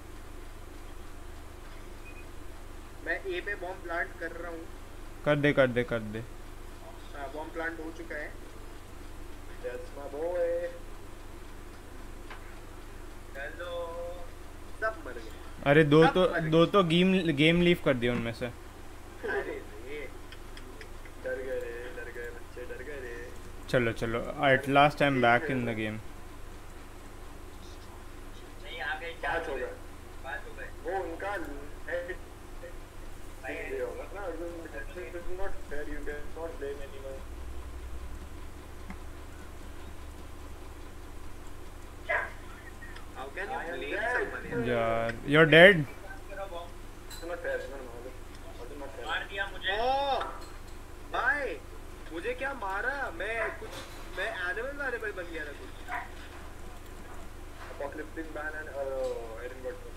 मैं ए पे बॉम्ब प्लांट कर रहा हूँ। कर दे कर दे कर दे। हाँ बॉम्ब प्लांट हो चुका है। That's my boy. हेलो, सब मर गए। अरे दो सब तो मर गए। दो तो गेम गेम लीव कर दिया उनमें से। अरे रे। डर गए रे, डर गए बच्चे, डर गए रे। चलो चलो, at last I am back in the game. नहीं आ हाँ नेट ये होगा ना it is not fair you can not blame anyone How can you blame someone? यार you are dead it's not fair no no it's not fair मार दिया मुझे। Oh, भाई मुझे क्या मारा? मैं कुछ मैं एनिमल वेरिएबल बन गया था कुछ। Apocalyptic ban and iron but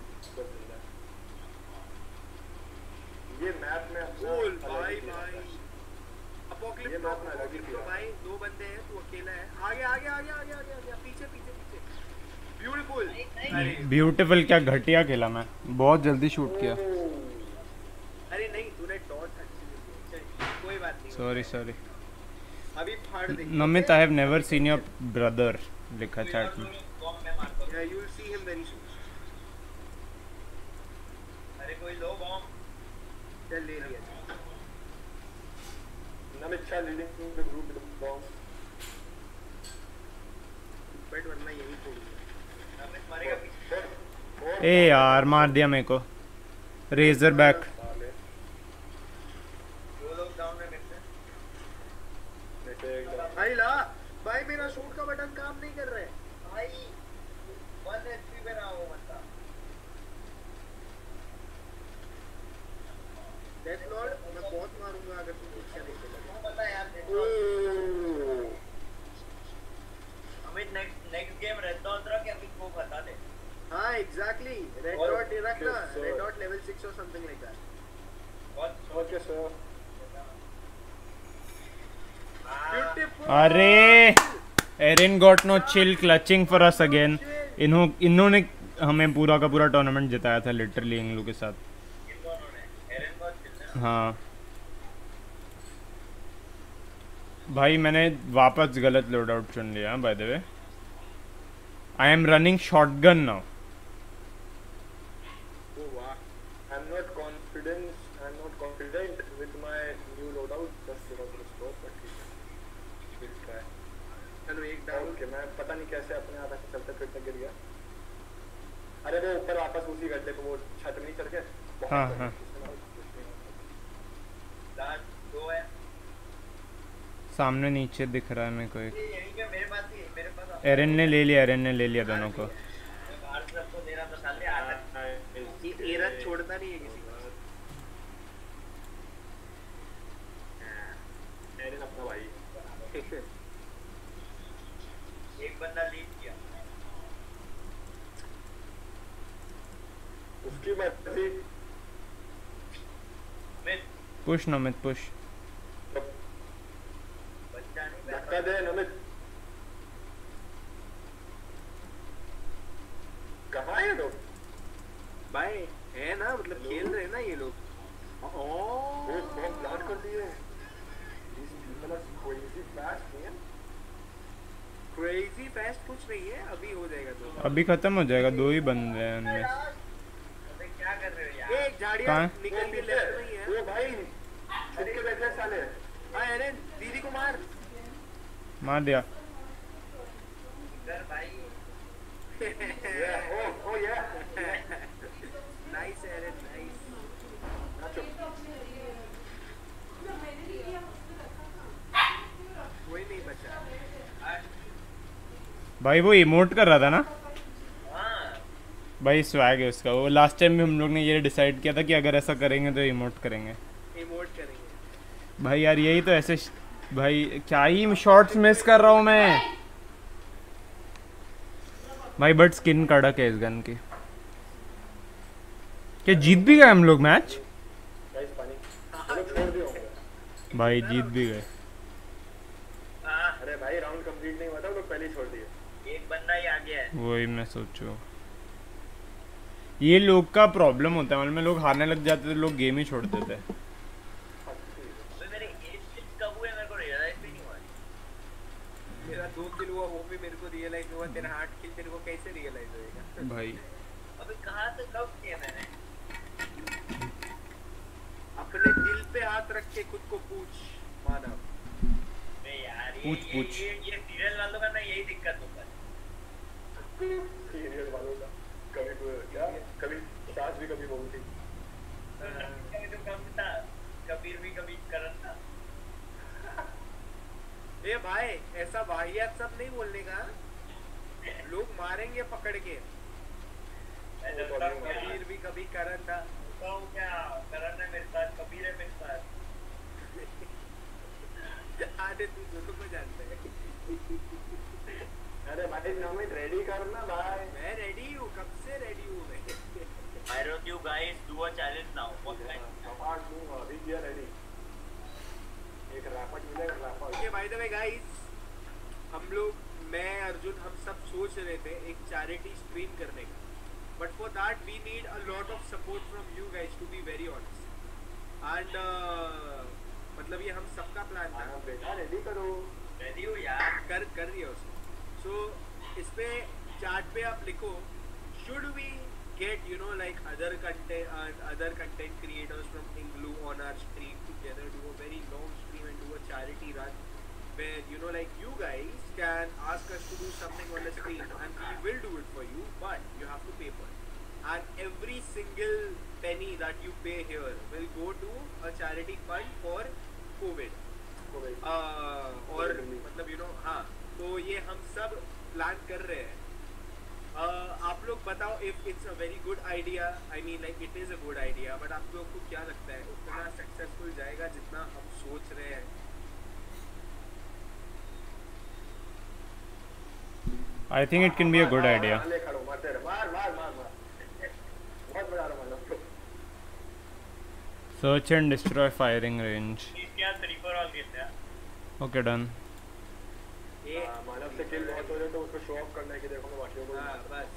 ये मैप में अपना Cool, अलग भाई ही भाई। है। Apocalypse ये मैप में अलग ही तो किया। भाई दो बंदे हैं, तू अकेला है। आगे आगे आगे आगे आगे आगे पीछे पीछे पीछे। Beautiful. अरे ब्यूटीफुल क्या घटिया खेला मैं बहुत जल्दी शूट किया अरे नहीं तूने डॉट अच्छी दी है। कोई बात नहीं। सॉरी सॉरी अभी फाड़ दे। Namit I have never seen your brother लिखा चैट में बॉम्ब में मारता हूँ। Yeah, you will see him very soon. अरे कोई लो बॉम्ब। चल ले लिया। Namit Shah leading the group with the bomb. But वरना यही छोड़ूंगा। नमित मारेगा पीछे। ए यार मार दिया मेरे को रेजर बैक साले दो लोग डाउन में मिलते हैं। नीचे एकदम भाई ला भाई मेरा शूट का बटन काम नहीं कर रहा है। भाई वन एचपी पे रहा वो बंदा। डेथ लॉर्ड मैं बहुत मारूंगा अगर तुम ठीक से नहीं खेलोगे। वो बंदा यार देखो। Oh Amit next next game red dot रख या फिर वो बता दे। हाँ एग्जैक्टली रेड और डॉट रखना yes, sir. Red dot level six और समथिंग लाइक दैट। बहुत ओके सर ब्यूटीफुल अरे Erin got no chill clutching for us again इन्हों इन्होंने हमें पूरा का पूरा टूर्नामेंट जिताया था लिटरली इन लोगों के साथ इन दोनों ने एरन बहुत खेलना। हाँ भाई मैंने वापस गलत लोड आउट चुन लिया by the way I am running shotgun now oh वाह I'm not confident. I'm not confident with my new loadout. Just zero zero score, but ठीक है. We'll try. चलो एक डाउन। Okay, मैं पता नहीं कैसे अपने आधा से चलते फिरते गिर गया. अरे वो ऊपर वापस उसी गड्ढे पे वो छत में नहीं चढ़ गए. बहुत हाँ, चढ़ हाँ. गए. लास्ट दो है। सामने नीचे दिख रहा है मेरे को एक ये यहीं पे मेरे पास ही मेरे पास आ- एरिन ने ले लिया एरिन ने ले लिया दोनों को मैं बाहर से सबको दे रहा था साले आ तक। ये एरन छोड़ता नहीं है किसी को। एरिन अपना भाई. एक बंदा लीड किया। उसकी मर्जी. मित पुश नमित पुश बच्चा नहीं धक्का बैठा। दे नमित. कहाँ है ये लोग? भाई है ना मतलब खेल रहे हैं ना ये लोग। वो बॉम्ब प्लांट कर दिए. These people are crazy fast, man. Crazy fast कुछ नहीं है अभी हो जाएगा तो। अभी खत्म हो जाएगा दो ही बंदे हैं उनमें अबे क्या कर रहे हो यार? एक झाड़ियाँ कहाँ? निकल के लेफ्ट में ही है। वो भाई छुप के बैठे हैं साले. हाँ एरन दीदी को मार। मार दिया इधर भाई Yeah, oh, oh yeah. Nice Aaron nice. नाचो. कोई नहीं बचा। भाई वो इमोट कर रहा था ना हाँ भाई स्वैग है उसका वो लास्ट टाइम भी हम लोग ने ये डिसाइड किया था कि अगर ऐसा करेंगे तो इमोट करेंगे इमोट करेंगे। भाई यार यही तो ऐसे श- भाई क्या ही शॉट्स मिस कर रहा हूँ मैं भाई बट स्किन कड़क है इस गन की क्या जीत भी गए हम लोग मैच गाइस पानी. चलो छोड़ दिया होगा. भाई जीत भी गए हाँ अरे भाई राउंड कंप्लीट नहीं हुआ था वो लोग पहले ही छोड़ दिए. एक बंदा ही आगे है। वही मैं सोचू ये लोग का प्रॉब्लम होता है मतलब में लोग हारने लग जाते थे लोग गेम ही छोड़ देते हैं अबे मेरे एज किट कब हुए मेरे को रियलाइज भी नहीं हुआ। मेरा दो किल हुआ वो भी मेरे को रियलाइज हुआ। तेरा आठ किल तेरे को कैसे रियलाइज होएगा? भाई अबे कहाँ से कब किया मैंने? अपने दिल पे हाथ रख के खुद को पूछ मानव। अबे यार ये पूछ, ये पूछ। ये ये सीरियल वालों का ना यही दिक्कत होता है। सीरियल वालों का कभी तो क्या कभी सास भी कभी बहू थी। कभी तो कम था, कबीर भी कभी करण था। ए भाई ऐसा वाहियात सब नहीं बोलने का, लोग मारेंगे पकड़ के। मैं डरता हूँ क्या? कबीर भी कभी करण था। डरता हूँ क्या? करण है मेरे साथ, कबीर है मेरे साथ। आधे तू दोनों को जानता है। अरे भाई नमित रेडी करना भाई। मैं रेडी हूँ, कब से रेडी हूँ मैं। Why don't you guys do a challenge now? What kind? कपाट दूंगा अभी किया रेडी। एक रैपट मिलेगा रैपट। Okay by the way guys, हम लोग, मैं अर्जुन, हम सब सोच रहे थे एक चैरिटी स्ट्रीम करने का, but for that we need a lot of support from you guys, to be very honest. And मतलब ये हम सबका प्लान था। बेटा रेडी करो। Ready हो यार? कर कर दिया उसने। सो इस पे चैट पे आप लिखो, should we get you know like other content uh, other content creators from Igloo on our stream together, do a very long stream and do a charity run where you know like you guys can ask us to do something on the screen and we will do it for you, but you have to pay for it, and every single penny that you pay here will go to a charity fund for COVID uh, और मतलब you know हाँ, तो ये हम सब plan कर रहे हैं। Uh, आप लोग बताओ if it's a very good idea, I mean like it is a good idea, but आप लोग को क्या लगता है उतना सक्सेसफुल जाएगा जितना हम सोच रहे हैं? I think it can be a good idea. ले खड़ो मार तेरे मार मार मार मार। बहुत मजा आ रहा है। Search and destroy firing range. इसके यहाँ three for all खेलते हैं। Okay, done. ये मानव से किल बहुत हो जाए तो उसको शो ऑफ करने की देखो मैं बाकियों को। हाँ बस।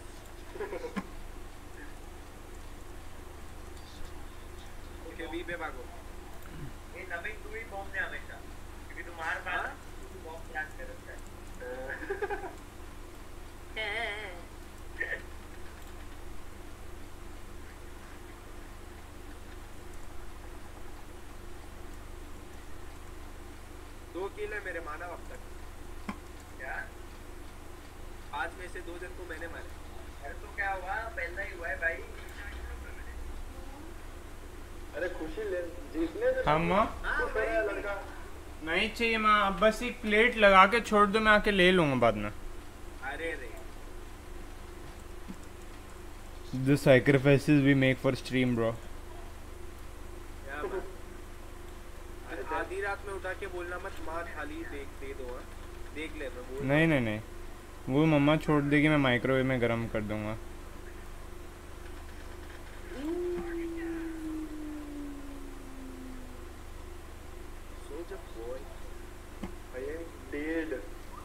ओके बी पे भागो। ये नमित तू ही बॉम्ब दे हमेशा, क्योंकि तू मार खा हाँ? तू बॉम्ब प्लान कर रखता है। दो किल है मेरे मानव अब तक। क्या? पांच में से दो जन को मैंने मारे। अरे तो क्या हुआ? पहला ही हुआ है भाई। अरे खुशी ले जीतने से हाँ माँ, हाँ खुश है भाई। लड़का। नहीं चाहिए माँ, अब बस एक प्लेट लगा के छोड़ दो, मैं आके ले लूँगा बाद में। अरे रे The sacrifices we make for stream, bro. क्या बात। अरे आधी रात में उठा के बोलना मत, माँ थाली देख दे दो। हाँ? देख ले मैं बोल। नहीं नहीं नहीं, वो मम्मा छोड़ देगी, मैं माइक्रोवेव में गरम कर दूंगा। सोच बोल। भाई डेड।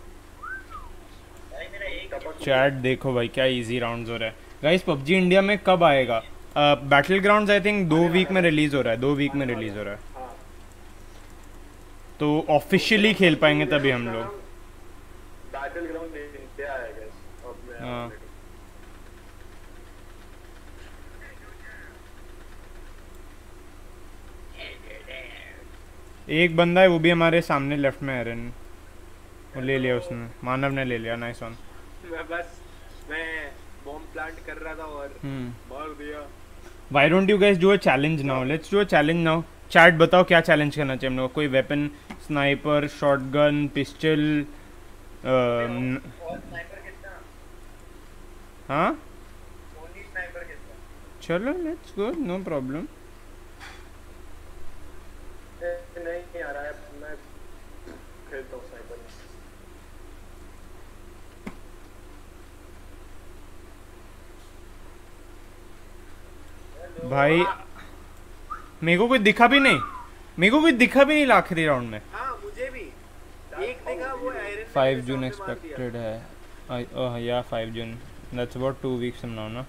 भाई मेरा एक चैट देखो भाई, क्या इजी राउंड्स हो रहा है। गाइस पबजी इंडिया में कब आएगा? बैटल ग्राउंड्स आई थिंक दो वीक में रिलीज हो रहा है, दो वीक में रिलीज हो रहा है, हाँ। तो ऑफिशियली खेल पाएंगे तभी हम लोग। बैटल ग्राउंड इंडिया आएगा इस- अब मैं हाँ। एक बंदा है वो भी हमारे सामने लेफ्ट में, एरन, वो ले लिया उसने, मानव ने ले लिया। Nice one. मैं बस मैं बॉम्ब प्लांट कर रहा था और हम्म मार दिया। Why don't you guys do a challenge now? Let's do a challenge now. Chat बताओ क्या चैलेंज करना चाहिए हम लोग? कोई वेपन, स्नाइपर, शॉटगन, पिस्टल, और स्नाइपर कितना? हाँ ओनली स्नाइपर कितना? चलो लेट्स गो, नो प्रॉब्लम। नहीं आ रहा है, मैं खेलता हूँ स्नाइपर में। भाई मेरे को कोई दिखा भी नहीं, मेरे को कोई दिखा भी नहीं आखिरी राउंड में। हाँ मुझे भी एक देखा, वो आयरन फाइव जून एक्सपेक्टेड है। ओह या five June, that's about two weeks from now ना।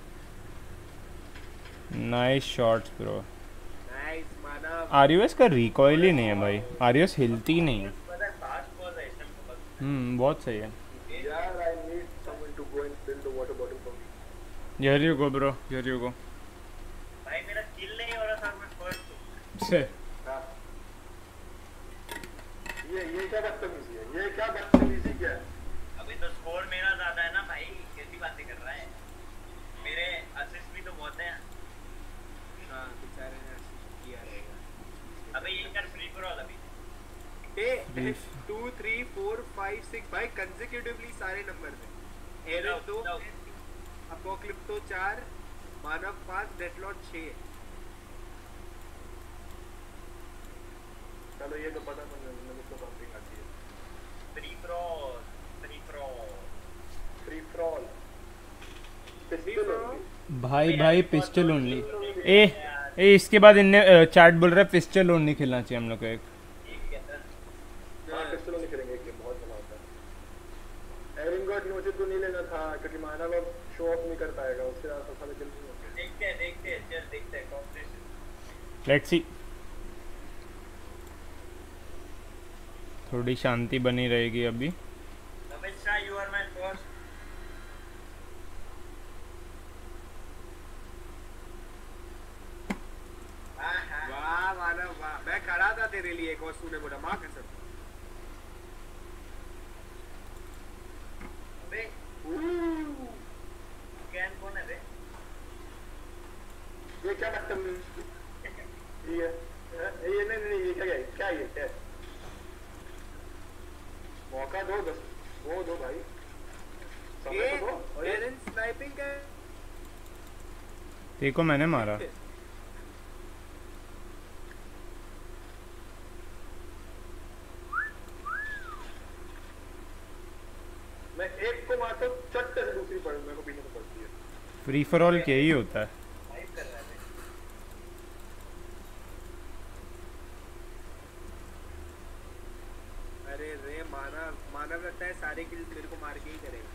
Nice shots bro. Nice Manav. RUS का रिकॉइल ही नहीं है भाई, आरयूएस हिलती ही नहीं है। पता है फास्ट बहुत है इसमें तो बस। हम्म बहुत सही है। यार I need someone to go and fill the water bottle for me. Here you go bro, here you go. भाई मेरा किल नहीं हो रहा था, मैं फर्स्ट हूँ। से हाँ। ये ये क्या बदतमीजी है? ये क्या बदतमीजी क्या है? अभी तो स्कोर मेरा ज्यादा है ना भाई, कैसी बातें कर रहा है? मेरे असिस्ट भी तो बहुत हैं। Three two three four five six भाई कंसेक्यूटिवली सारे नंबर थे। एरन दो, अपोक्लिप्टो चार, मानव पाँच, डेथलॉर्ड छः। चलो ये तो पता मुझे, मुझे तो काउंटिंग आती है। Free fall free fall free fall pistol भाई भाई पिस्टल ओनली। ए ए इसके बाद इनने चैट बोल रहा है पिस्टल ओनली खेलना चाहिए हम लोग को एक। हाँ पिस्टल नहीं खेलेंगे एक गेम, बहुत मजा आता है। एरिन गॉड मुझे तो नहीं लेना था क्योंकि मानव अब शो ऑफ नहीं कर पाएगा, उसके साथ सब सारे किल नहीं होंगे। देखते हैं देखते हैं चल देखते हैं कॉम्पिटिशन। Let's see. थोड़ी शांति बनी रहेगी अभी। Ramesh Shah you are my first. वाह मानव वाह, मैं खड़ा था तेरे लिए एक और तूने बोला माँ कसम। अबे कैन कौन है बे? ये क्या बदतमीज ये है? ये नहीं नहीं ये क्या है? क्या ये क्या है? मौका दो, बस वो दो भाई, समय तो दो। और ये एरन स्नाइपिंग का देखो मैंने मारा। मैं एक को मारता हूँ चट से दूसरी पड़ मेरे को पीछे से पड़ती है। फ्री फॉर ऑल क्या ही होता है। फाइट कर रहा है बे। अरे रे मानव मानव लगता है सारे किल मेरे को मार के ही करेगा।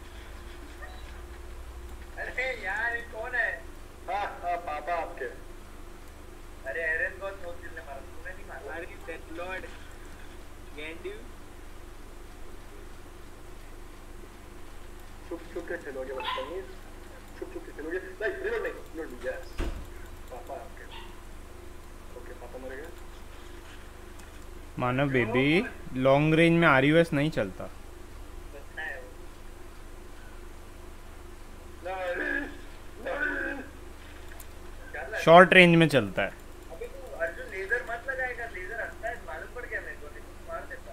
अरे यार ये कौन है? हाँ हाँ पापा आपके। अरे एरन को दो किल ने मारा, तूने नहीं मारा। अरे डेथलॉर्ड गैंडू छुप छुप के खेलोगे बदतमीज, छुप छुप के खेलोगे। नहीं रिलोड नहीं, रिलोड नहीं। यस पापा आपके। ओके पापा मर गए। मानव बेबी लॉन्ग रेंज में आरयूएस नहीं चलता। बचना है वो। नहीं नहीं चल रहा है। शॉर्ट रेंज में चलता है। अबे तू अर्जुन लेजर मत लगाएगा, लेजर अच्छा है, मालूम पड़ गया मेरे को, नहीं तो मार देता।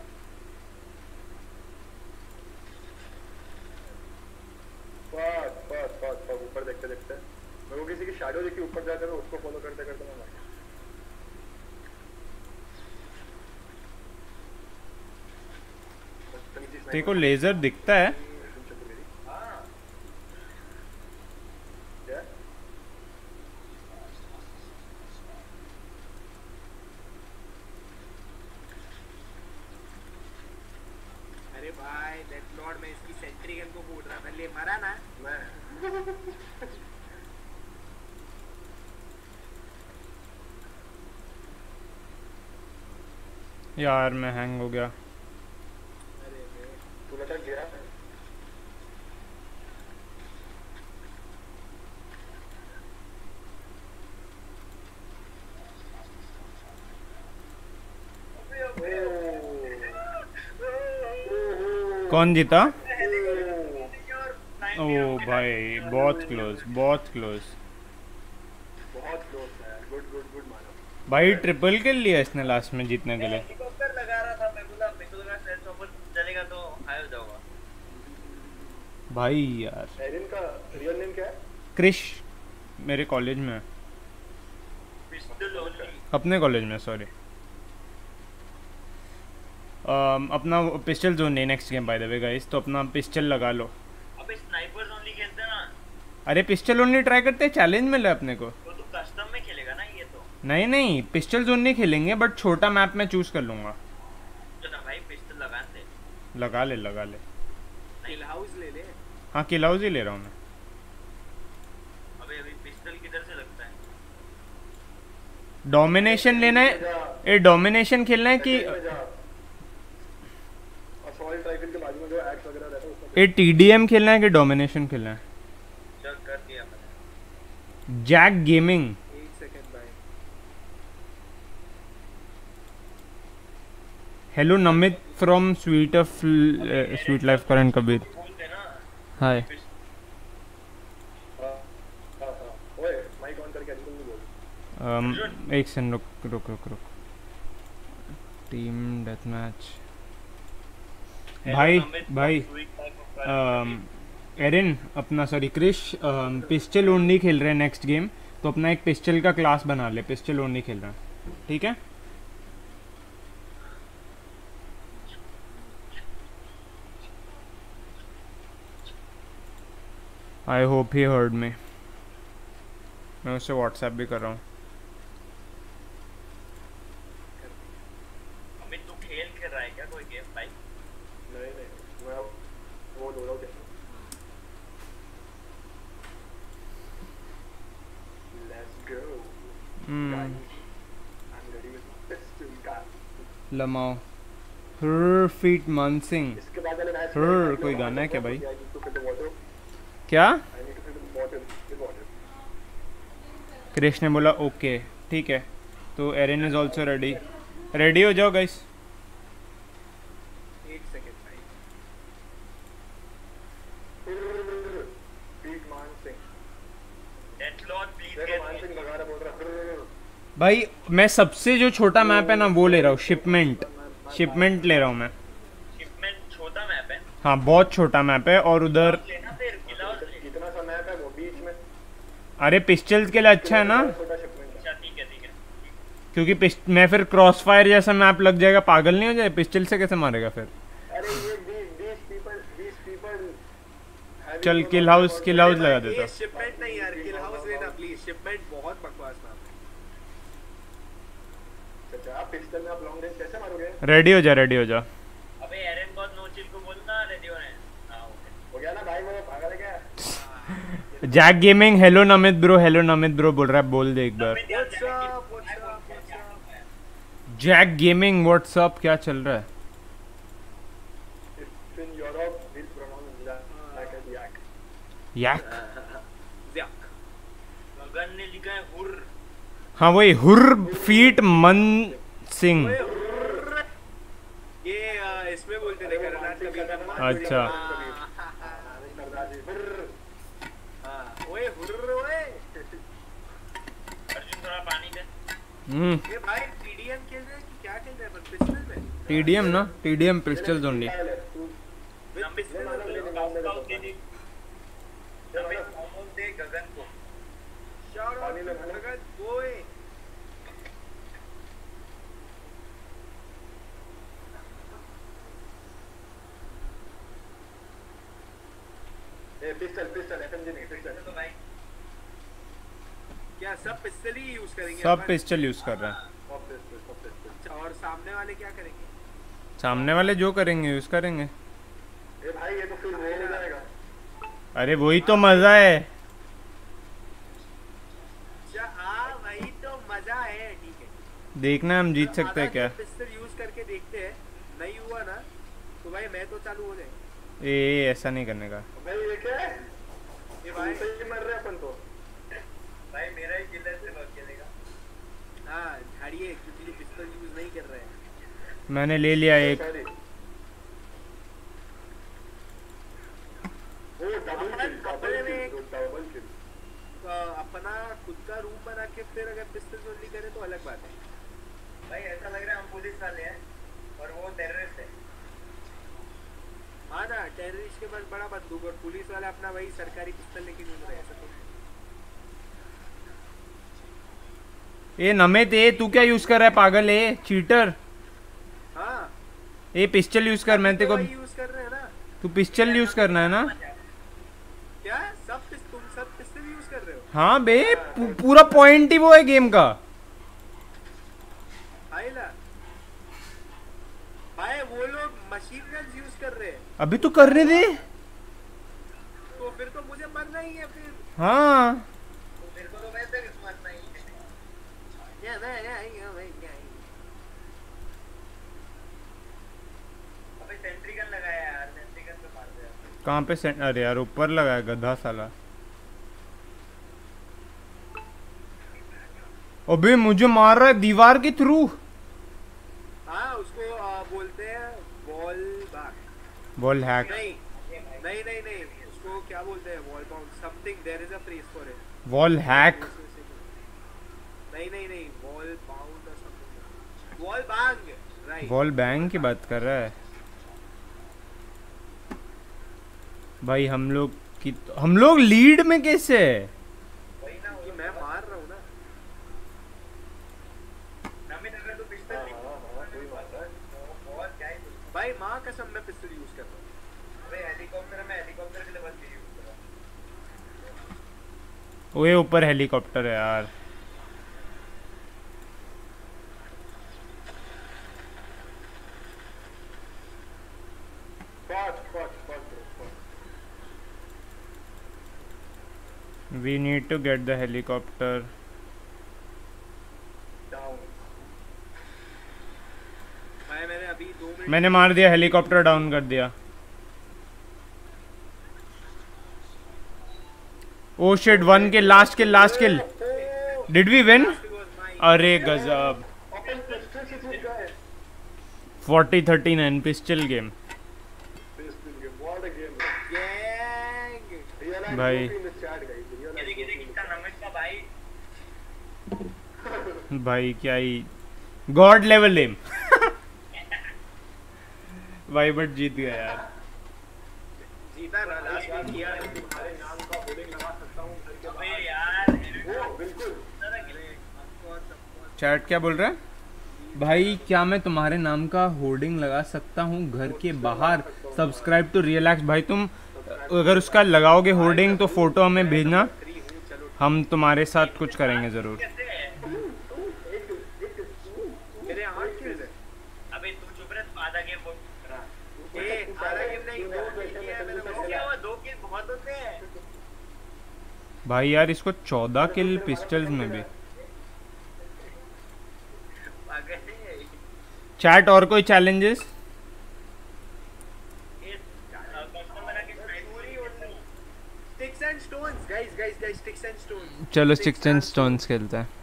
बस बस बस बस ऊपर देखते देखते मेरे को किसी की शैडो देखी ऊपर जाकर मैं उसको फॉलो करते करते मैं मर गया। बदतमीजी से तेरे को लेजर दिखता है? तुम चलो मेरी। हाँ क्या? अरे भाई डेथलॉर्ड में इसकी सेंट्री गन को फूट रहा था, ले मरा ना। मैं यार मैं हैंग हो गया। अरे रे तू लटक गया। कौन जीता? ओ ओ भाई बहुत क्लोज बहुत क्लोज। बहुत क्लोज है। गुड गुड गुड मानो। भाई ट्रिपल किल लिया इसने लास्ट में जीतने के लिए। हेलीकॉप्टर लगा रहा था, मैं बोला मेरे को लगा सेल्फ ऊपर चलेगा तो हाई हो जाऊंगा। भाई यार एरिन का रियल नेम क्या है? क्रिश मेरे कॉलेज में है। Pistol only. अपने कॉलेज में सॉरी। अपना पिस्टल जोन नहीं next game by the way guys, तो अपना पिस्टल लगा लो। अबे स्नाइपर्स ओनली खेलते हैं ना। अरे पिस्टल ओनली ट्राई करते हैं, चैलेंज मिला अपने को। वो तो कस्टम में खेलेगा ना ये तो। नहीं नहीं पिस्टल जोन नहीं खेलेंगे, बट छोटा मैप में चूज कर लूंगा। तो ना भाई पिस्टल लगा दे। लगा ले लगा ले। किल हाउस ले ले। हाँ किल हाउस ही ले रहा हूँ मैं। अबे अभी पिस्टल किधर से लगता है? डोमिनेशन लेना है? ए डोमिनेशन खेलना है कि असॉल्ट राइफल के बाजू में जो एक्स वगैरह रहता है उसमें ए टीडीएम खेलना है कि डोमिनेशन खेलना है? चल कर दिया मैंने। Jack gaming. एक सेकंड भाई। Hello Namit from sweet of sweet life current Kabir. बोलते ना हाय। हाँ हाँ हाँ ओए माइक ऑन करके अंदर नहीं बोल। um, एक सेकंड रुक रुक रुक रुक टीम डेथ मैच भाई नमित, भाई quick back of current. Erin अपना सॉरी क्रिश पिस्टल ओनली खेल रहे हैं नेक्स्ट गेम, तो अपना एक पिस्टल का क्लास बना ले, पिस्टल ओनली खेल रहा है, ठीक है? I hope he heard me, मैं उससे व्हाट्सएप भी कर रहा हूँ। अमित तू खेल खेल रहा है क्या कोई गेम भाई? नहीं नहीं मैं वो लो रहा हूँ। Let's go. Hmm I'm ready with my pistol gun. Lmao हर फीट मान सिंह इसके बाद वाले मैच हर कोई गाना है क्या भाई? I need to fill the water. क्या I need to fill the bottle with water. Krrish ने बोला ओके ठीक है, तो Erin is also ready, ready हो जाओ गाइस। एक सेकंड भाई। Beat Man Singh. Deathlord please देखो गेट मान सिंह भगा रहा बोल रहा। भाई मैं सबसे जो छोटा मैप है ना वो ले रहा हूँ, शिपमेंट, शिपमेंट ले रहा हूँ मैं। शिपमेंट छोटा मैप है, हाँ बहुत छोटा मैप है, और उधर लेना फिर किला और ले। कितना सा मैप है वो बीच में। अरे पिस्टल्स के लिए अच्छा है ना, छोटा shipment है। अच्छा ठीक है ठीक है। क्योंकि पिस्ट मैं फिर क्रॉस फायर जैसा मैप लग जाएगा, पागल नहीं हो जाए, पिस्टल से कैसे मारेगा फिर? अरे ये बीस बीस पीपल बीस पीपल चल किल हाउस किल हाउस लगा देता। ये शिपमेंट नहीं यार, किल हाउस लेना प्लीज, शिपमेंट बहुत बकवास मैप है। चाचा आप पिस्टल में आप लॉन्ग रेंज कैसे मारोगे? रेडी हो जा, रेडी हो जा। अबे एरन गॉड नो चिल को बोलना रेडी होने। हां ओके हो गया ना भाई, वो पागल है क्या? Jack gaming hello Namit bro, hello Namit bro बोल रहा है, बोल दे एक बार। What's up, what's up, what's up? Jack gaming what's up, क्या चल रहा है? If in Europe we'll pronounce that like a yak. याक, ज़्याक। गगन ने लिखा है हुर। हाँ वही हुर फीट मन सिंह। ओए, हुर्र। ये अ, इसमें बोलते थे कर्नाटक कभी का। अच्छा सरदार जी ब्रर। हाँ, ओए हुर्र ओए। अर्जुन थोड़ा पानी दे। हम्म ये भाई टीडीएम खेल रहे हैं कि क्या खेल रहे हैं? पर पिस्टल में। टीडीएम ना, टीडीएम पिस्टल्स ओनली। हम पिस्टल में आउट दे दे। हमें ऑलमोस्ट दे गगन को। Shout out to Gagan boy. ए पिस्टल पिस्टल एफएमजी नहीं पिस्टल। तो भाई क्या सब पिस्टल ही यूज करेंगे? सब अपन? पिस्टल यूज कर रहा है। सब पिस्टल सब पिस्टल। अच्छा, और सामने वाले क्या करेंगे? सामने वाले जो करेंगे यूज करेंगे। ए भाई ये तो फिर वो हो जाएगा। अरे वही तो मजा है। अच्छा हाँ, वही तो मजा है। ठीक है, देखना हम जीत सकते हैं क्या? पिस्टल यूज करके देखते हैं, नहीं हुआ ना तो भाई मैं तो चालू हो जाए। ए ए, ऐसा नहीं करने का। भाई ये क्या है? ये भाई भाई सही मर रहे अपन तो। भाई मेरा ही किलर से बच खेलेगा। हाँ झाड़िए, क्योंकि ये पिस्टल यूज नहीं कर रहे हैं। मैंने ले लिया एक। सॉरी। ओ डबल किल अपने में एक- डबल किल। तो अपना खुद का रूम बना के फिर अगर पिस्टल ओनली करे तो अलग बात है। भाई ऐसा लग रहा है हम पुलिस वाले हैं और वो टेररिस्ट है। हाँ ना, टेररिस्ट के पास बड़ा बंदूक और पुलिस वाले अपना वही सरकारी पिस्टल लेके घूम रहे हैं, ऐसा तो ए नमित, ए तू क्या यूज कर रहा है पागल? ए चीटर, हाँ ए पिस्टल यूज कर। मैं तेरे को, वही यूज कर रहे हैं ना। तू पिस्टल यूज करना है ना? क्या सब पिस- तुम सब पिस्टल यूज कर रहे हो? हाँ बे, पू- पूरा पॉइंट ही वो है गेम का। आइला भाई, वो लोग मशीन गन्स यूज कर रहे हैं, अभी तो करने दे। तो फिर तो मुझे मरना ही है फिर। हाँ तो मेरे को तो वैसे भी मरना ही है। या मैं या या मैं या अबे सेंट्री गन लगाया यार, सेंट्री गन पे मार दे यार। कहाँ पे सेंट? अरे यार ऊपर लगा है गधा साला। अबे मुझे मार रहा है दीवार के थ्रू। हाँ, उसको आ, बोलते हैं वॉल बैक। बॉल हैक, नहीं नहीं नहीं नहीं, उसको क्या बोलते हैं? Wall bound something, there is a phrase for it. Wall hack. नहीं नहीं नहीं, वॉल बाउंड और something, wall bang, right. Wall bang की बात कर रहा है। भाई हम लोग की हम लोग लीड में कैसे है? वही ना, कि मैं मार रहा हूँ ना। नमित अगर तू पिस्टल हाँ हाँ हाँ कोई बात है। बहुत क्या ही बोलूं। भाई माँ कसम मैं पिस्टल यूज कर रहा हूँ। अबे हेलीकॉप्टर में हेलीकॉप्टर के लिए बस यही यूज करा। ओए ऊपर हेलीकॉप्टर है यार। Fast, fast, fast, bro, fast. We need to get the helicopter. Down. भाई मैंने अभी दो मिनट मैंने मार दिया, हेलीकॉप्टर डाउन कर दिया। ओ शिट, वन के last kill last kill. Did we win? अरे गजब। Open pistol से जीत गए। Forty thirty nine pistol game. Pistol game, what a game. Gang. Realize भाई। in the chat, guys. Realize ये देखिए देखिए कितना नमित का भाई। भाई क्या ही गॉड लेवल एम। भाई बट जीत गया यार। जीता ना लास्ट में किया। तुम्हारे नाम का होर्डिंग लगा सकता हूँ घर के अबे बाहर। यार वो बिल्कुल। चैट क्या बोल रहा है? भाई क्या मैं तुम्हारे नाम का होर्डिंग लगा सकता हूँ घर के बाहर? Subscribe to relax. भाई तुम अगर उसका लगाओगे होर्डिंग तो फोटो हमें भेजना, हम तुम्हारे साथ कुछ करेंगे जरूर। मेरे आठ किल्स है। अबे तू चुप रह, तू आधा गेम बोल रहा। ए आधा गेम नहीं, दो किल किया है मैंने। तो क्या हुआ, दो किल बहुत होते हैं। भाई यार इसको चौदह किल पिस्टल्स में भी। पागल है चैट और कोई चैलेंजेस? ये कस्टमर बना के पूरी होती। Sticks and stones guys guys guys sticks and stones. चलो सिक्स एंड स्टोन्स खेलते हैं।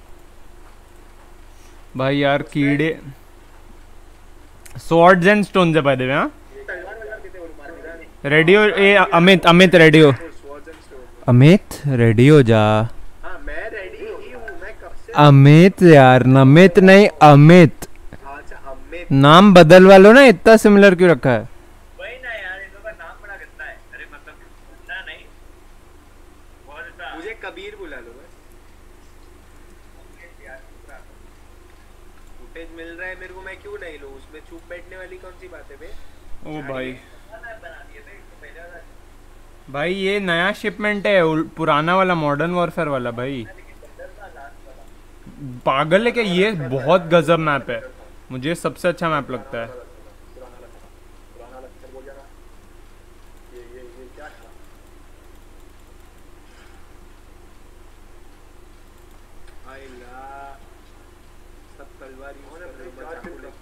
भाई यार कीड़े स्वॉर्ड्स एंड स्टोन्स है बाय द वे। हां तलवार वलवार देते वो मार के। रेडी हो ए अमित अमित रेडी हो। Swords and stones. Amit ready हो जा। हां मैं रेडी ही हूं, मैं कब से। अमित यार, नमित नहीं अमित। अच्छा अमित। नाम बदल वालो ना, इतना सिमिलर क्यों रखा है? वही ना यार, इन लोगों का नाम बड़ा गंदा है। अरे मतलब गंदा नहीं, बहुत ऐसा मुझे कबीर बुला लो बस। फुटेज मिल रहा है मेरे को, मैं क्यों नहीं लूं? उसमें चुप बैठने वाली कौन सी बात है बे? ओ भाई बना दिए थे तो पहले वाला। भाई ये नया शिपमेंट है, उल- पुराना वाला मॉडर्न वॉरफेयर वाला। भाई पागल है क्या? ये बहुत गजब मैप है, मुझे सबसे अच्छा मैप लगता है। पुराना लक्षण पुराना लक्षण बोल गया ना। ये ये ये क्या था? हाय ला सब तलवार यूज कर रहे हो, चार चाकू किल ले।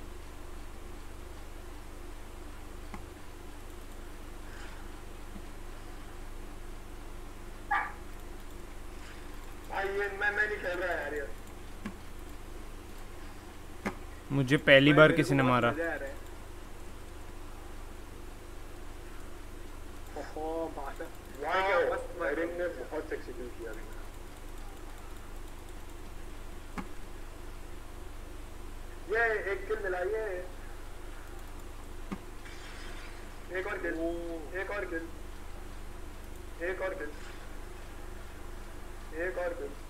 भाई ये मैं मैं नहीं खेल रहा यार ये। मुझे पहली बार मेरे को किसी ने बहुत मारा। मजा आ रहा है। ओहो मारा। वाओ, मस्त मारा। एरिन ने बहुत सेक्सी किल किया अभी। ये एक किल मिला ये। एक और किल, एक और किल, एक और किल, एक और किल।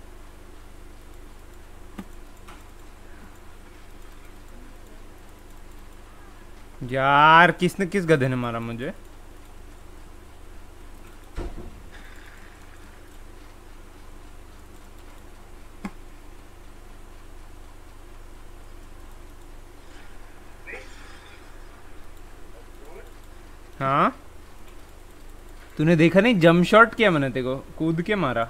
यार किसने किस गधे ने मारा मुझे? हाँ तूने देखा नहीं, जंप शॉट किया मैंने तेरे को, कूद के मारा।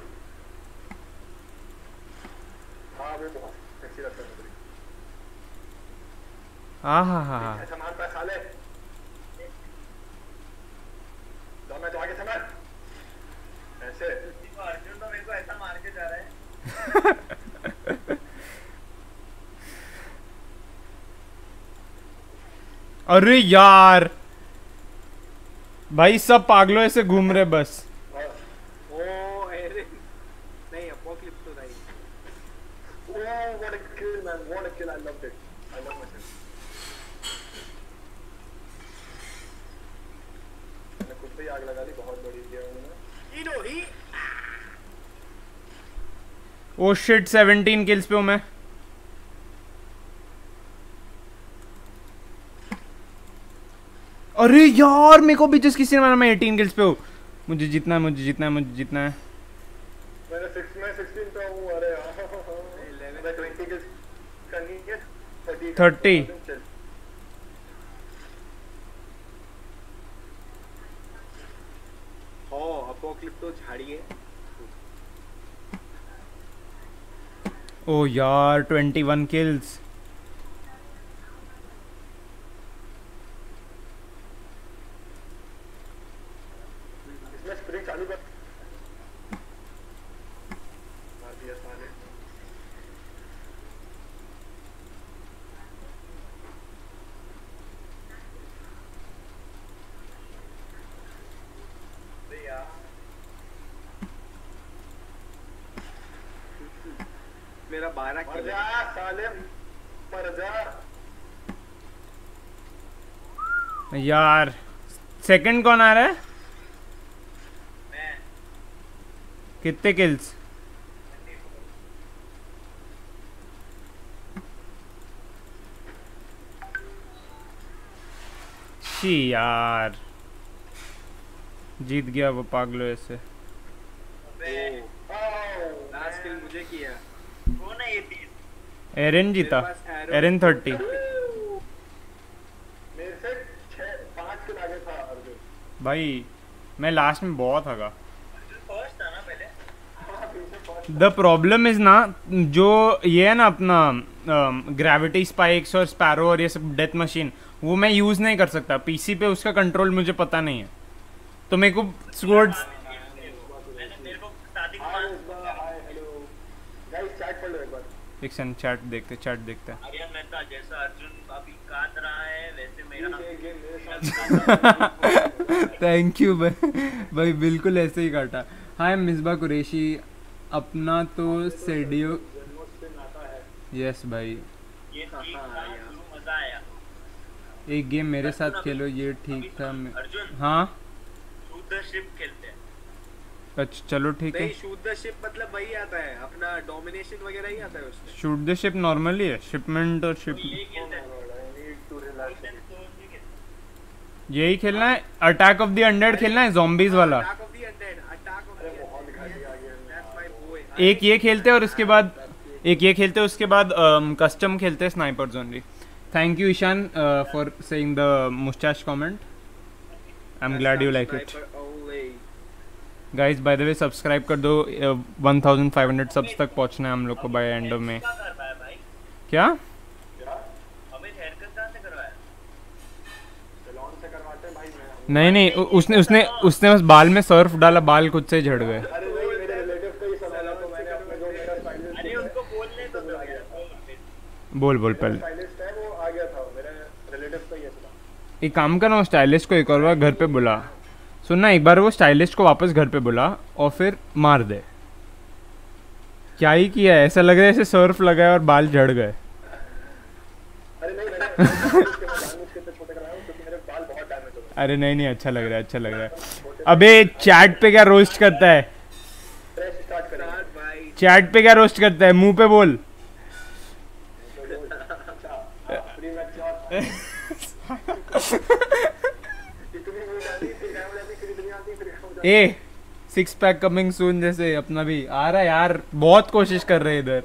हाँ वो बहुत सेक्सी लगता है मुझे। हाँ हाँ हाँ हाँ ऐसा मारता है साले। तो मैं तो आगे से मार। ऐसे। देखो अर्जुन तो मेरे को ऐसा मार के जा रहा है। अरे यार भाई सब पागलों ऐसे घूम रहे बस। ओ एरिन नहीं अपोक्लिप्स तो नहीं। Oh, what a kill, man! What a kill! I loved it. I love myself. मैंने खुद पे ही आग लगा दी, बहुत बड़ी किया उन्होंने। ही नो ही ओ शिट सेवनटीन किल्स पे हूँ मैं। अरे यार मेरे को भी जिस किसी ने मारा, मैं एटीन किल्स पे हूँ। मुझे जीतना है, मुझे जीतना है, मुझे जीतना है। मैंने सिक्स में सिक्सटीन पे हूँ। अरे मैं ट्वेंटी किल्स करनी है, थर्टी। ओ अपोक्लिप्टो झाड़ी है। ओ यार ट्वेंटी वन किल्स। इसमें स्प्रिंग चालू कर मार दिया साले। मेरा बारह मर किल जा साले, मर जा। यार सेकंड कौन आ रहा है? मैं कितने किल्स? शी यार जीत गया वो पागलो ऐसे। लास्ट किल मुझे किया। कौन है ये तीस? एरन जीता। मेरे पास arrow- एरन थर्टी। मेरे से छह पाँच किल आगे था अर्जुन। भाई मैं लास्ट में बहुत हगा। फर्स्ट था ना पहले? हाँ, पीछे फर्स्ट। द प्रॉब्लम इज ना, जो ये है ना अपना ग्रेविटी स्पाइक्स और स्पैरो और ये सब डेथ मशीन, वो मैं यूज़ नहीं कर सकता पीसी पे, उसका कंट्रोल मुझे पता नहीं है। तो मेरे को स्वर्ड्स मैंने मेरे को स्टार्टिंग हाय में Misba, hi hello guys, chat पढ़ लो एक बार। एक सेकंड, चैट देखते चैट देखते हैं। आर्यन मेहता जैसा अर्जुन अभी काट रहा है वैसे मेरा ये गेम मेरे साथ थैंक यू भाई, भाई बिल्कुल ऐसे ही काटा। हाय मिसबा कुरैशी, अपना तो सेडियो। जन्मों से नाता है। यस भाई, ये ठीक था, शुरू मजा आया। एक गेम मेरे साथ खेलो, ये ठीक था। मैं- अर्जुन हाँ शुद्ध शिप खेलते हैं। अच्छा चलो ठीक है। नहीं, शूट द शिप मतलब वही आता है अपना, डोमिनेशन वगैरह ही आता है उसमें। शूट द शिप नॉर्मली है, शिपमेंट और शिप यही खेलते हैं। I need to relax. तो नहीं खेलते। यही खेलना है। अटैक ऑफ द अनडेड खेलना है, zombies वाला। Attack of the undead, attack of अरे द बहुत दिखाई दिया आगे। That's my boy. एक ये खेलते हैं और उसके बाद एक ये खेलते हैं, उसके बाद कस्टम खेलते हैं snipers only. Thank you Ishan for saying the moustache comment. I am glad you like it guys. By the way subscribe कर दो, one thousand five hundred subs तक पहुंचना है हम लोग को बाय एंड में। क्या कर पाया भाई? क्या अमित हेयरकट कहाँ से करवाया? सैलून से करवाते हैं भाई। मैं नहीं नहीं, उ- उसने उसने उसने बस बाल में सर्फ डाला, बाल खुद से झड़ गए। अरे नहीं, मेरे रिलेटिव का ही सलाह था, तो मैंने अपने जो मेरा स्टाइलिस्ट अरे उनको बोलने तो दो यार। बोल बोल पहले। स्टाइलिस्ट है वो आ गया था, मेरे रिलेटिव का ही है सलाह। एक काम करना, स्टाइलिस्ट को एक और बार घर पे बुला। सुनना, एक बार वो स्टाइलिस्ट को वापस घर पे बुला और फिर मार दे। क्या ही किया है, ऐसा लग रहा है जैसे सर्फ लगा है और बाल झड़ गए। अरे नहीं, मैंने उसके जानबूझ के इतने छोटे कराया हूं, क्योंकि मेरे बाल बहुत डैमेज हो गए। अरे नहीं नहीं, अच्छा लग रहा है, अच्छा लग रहा है। अबे चैट पे क्या रोस्ट करता है? फ्रेश स्टार्ट करेंगे। स्टार्ट भाई। चैट पे क्या रोस्ट करता है? मुंह पे बोल। प्री मैच इतनी वीडियो डाली, फिर गायब हो जाती, फिर इतनी आती, फिर गायब हो जाती। A six pack coming soon, जैसे अपना भी आ रहा है यार। बहुत कोशिश कर रहे हैं इधर।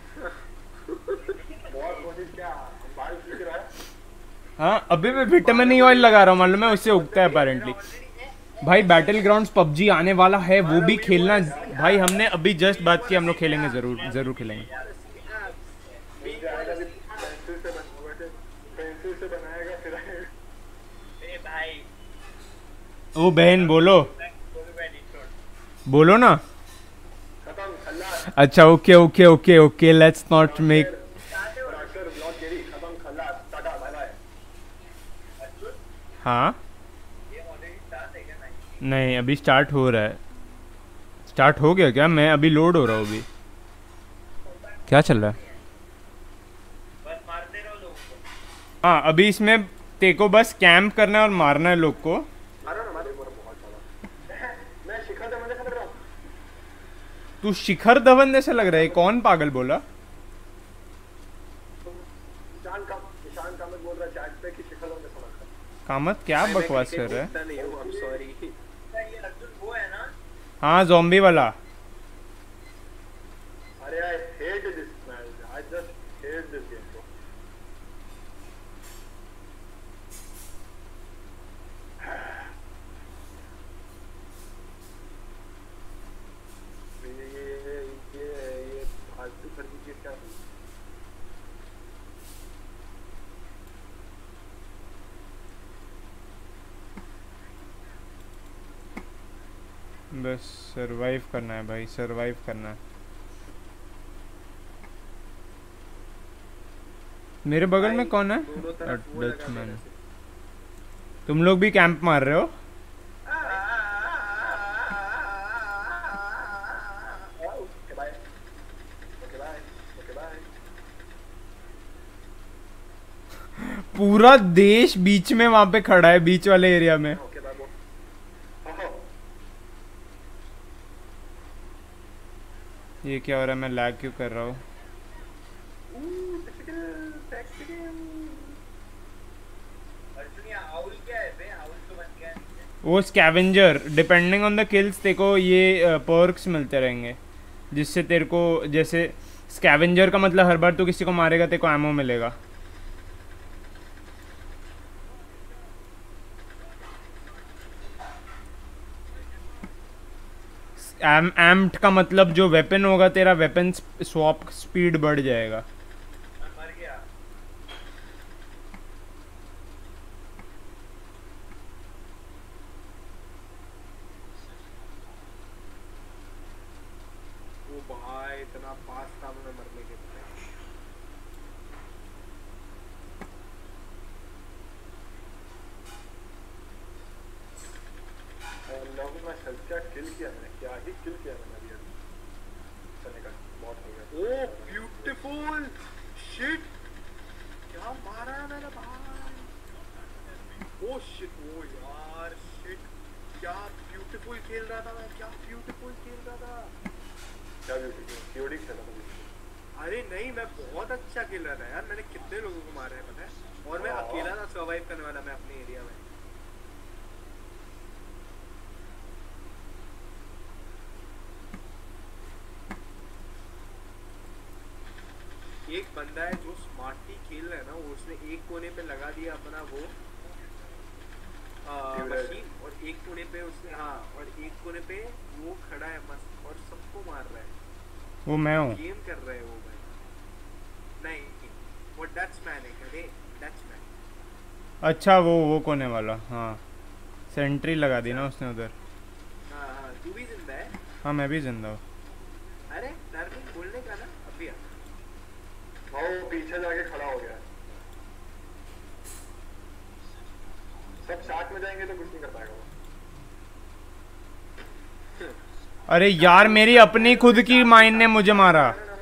बहुत कोशिश किया, बाल खींच रहा है। हाँ अभी मैं विटामिन ई ऑयल लगा रहा हूँ, मालूम है, उससे उगता है अपेरेंटली। भाई बैटल ग्राउंड्स पबजी आने वाला है, वो भी खेलना। भाई हमने अभी जस्ट बात की, हम लोग खेलेंगे, जरूर जरूर खेलेंगे। मुझे आएगा भी पेंसिल से बन वैसे पेंसिल से बनाएगा, फिर आएगा। ए भाई ओ बहन बोलो, बोलो भाई डिस्कॉर्ड। बोलो ना। खत्म खल्लास। अच्छा okay okay okay okay, let's not make. राक्षर ब्लॉक केरी खत्म खल्लास, टाटा बाय बाय। हाँ ये ऑलरेडी स्टार्ट है क्या? नहीं नहीं, अभी स्टार्ट हो रहा है। स्टार्ट हो गया क्या? मैं अभी लोड हो रहा हूँ। अभी क्या चल रहा है? बस मारते रहो लोगों को। हाँ अभी इसमें तेको बस कैंप करना है और मारना है लोग को। मारो ना, मारो, मारो, बहुत तू शिखर धवन जैसे लग रहा है, कौन पागल बोला? ईशान का ईशान कामत बोल रहा है चैट पे कि शिखर धवन जैसा लगता है। कामत क्या बकवास कर रहा है? देखता नहीं हूँ, I'm sorry। ये अर्जुन वो है ना? हाँ ज़ॉम्बी वाला। अरे I hate this match, I just hate this game bro. ये ये ये ये फालतू खर्ची चीज क्या थी? बस सरवाइव करना है भाई, सरवाइव करना है। मेरे बगल में कौन है? दोनों तरफ वो लगा डचमैन। देना से। तुम लोग भी कैंप मार रहे हो? Okay bye okay bye okay bye. पूरा देश बीच में वहां पे खड़ा है, बीच वाले एरिया में। Okay bye bro. ओहो ये क्या हो रहा है? मैं लैग क्यों कर रहा हूँ? अर्जुन ये आउल क्या है बे? आउल तो बन गया है नीचे। वो scavenger, depending on the kills तेरे को ये पर्क्स मिलते रहेंगे, जिससे तेरे को, जैसे स्कैवेंजर का मतलब हर बार तू किसी को मारेगा तेरे को एमो मिलेगा। एम एम्प्ट का मतलब जो वेपन होगा तेरा, वेपन स्वैप स्पीड बढ़ जाएगा। मैं मर गया। वो भाई इतना पास था मैं मरने के बाद। लव में सेल्फ क्या किल किया मैंने, क्या ही किल किया मैंने अभी अभी। चलने का बहुत हो गया। ओ ब्यूटीफुल शिट, क्या मारा है मैंने भाई। ओ शिट, ओ यार शिट, क्या ब्यूटीफुल खेल रहा था मैं, क्या ब्यूटीफुल खेल रहा था। क्या ब्यूटीफुल सीओडी खेला था। अरे नहीं, मैं बहुत अच्छा खेल रहा था यार, मैंने कितने लोगों को मारा है पता है, और मैं अकेला था सर्वाइव करने वाला मैं अपने एरिया में। एक बंदा है जो स्मार्टली खेल रहा है ना, वो उसने एक कोने पे लगा दिया अपना वो मशीन, और एक कोने पे उसने, हाँ, और एक कोने पे वो खड़ा है मस्त और सबको मार रहा है। वो मैं हूँ। गेम कर रहे हैं वो भाई। नहीं, वो डचमैन है। अरे डचमैन। अच्छा वो वो कोने वाला, हाँ सेंट्री लगा दी ना उसने उधर। हाँ हाँ, तू भी जिंदा है? हाँ मैं भी जिंदा हूँ। अरे डार्विन बोलने का ना अभी आ। हाँ वो पीछे जाके खड़ा हो गया है। सब साथ में जाएंगे तो कुछ नहीं कर पाएगा वो। अरे यार मेरी अपनी खुद की माइन ने मुझे मारा।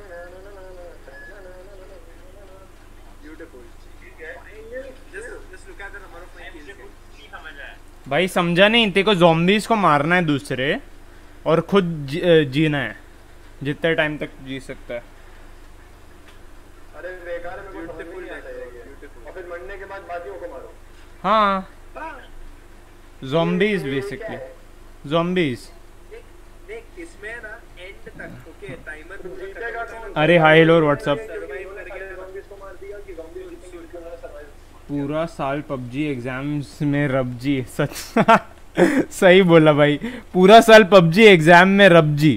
Beautiful. Just just look at the number of my kills. नहीं समझ आया। भाई समझा नहीं, तेरे को ज़ॉम्बीज को मारना है दूसरे, और खुद जी, जीना है जितने टाइम तक जी सकता है। अरे बेकार में कोई समझ नहीं आता है ये। और फिर मरने के बाद बाकियों को मारो। हाँ ज़ॉम्बीज बेसिकली, ज़ॉम्बीज। देख देख इसमें ना एंड तक ओके टाइमर जीतेगा कौन? अरे हाई लोर व्हाट्सअप। सर्वाइव कर गया। ज़ॉम्बीज़ को मार दिया कि ज़ॉम्बीज़ जितने किल किया सर्वाइव। पूरा साल पबजी एग्जाम्स में रबजी, सच सही बोला भाई, पूरा साल पबजी एग्जाम में रबजी।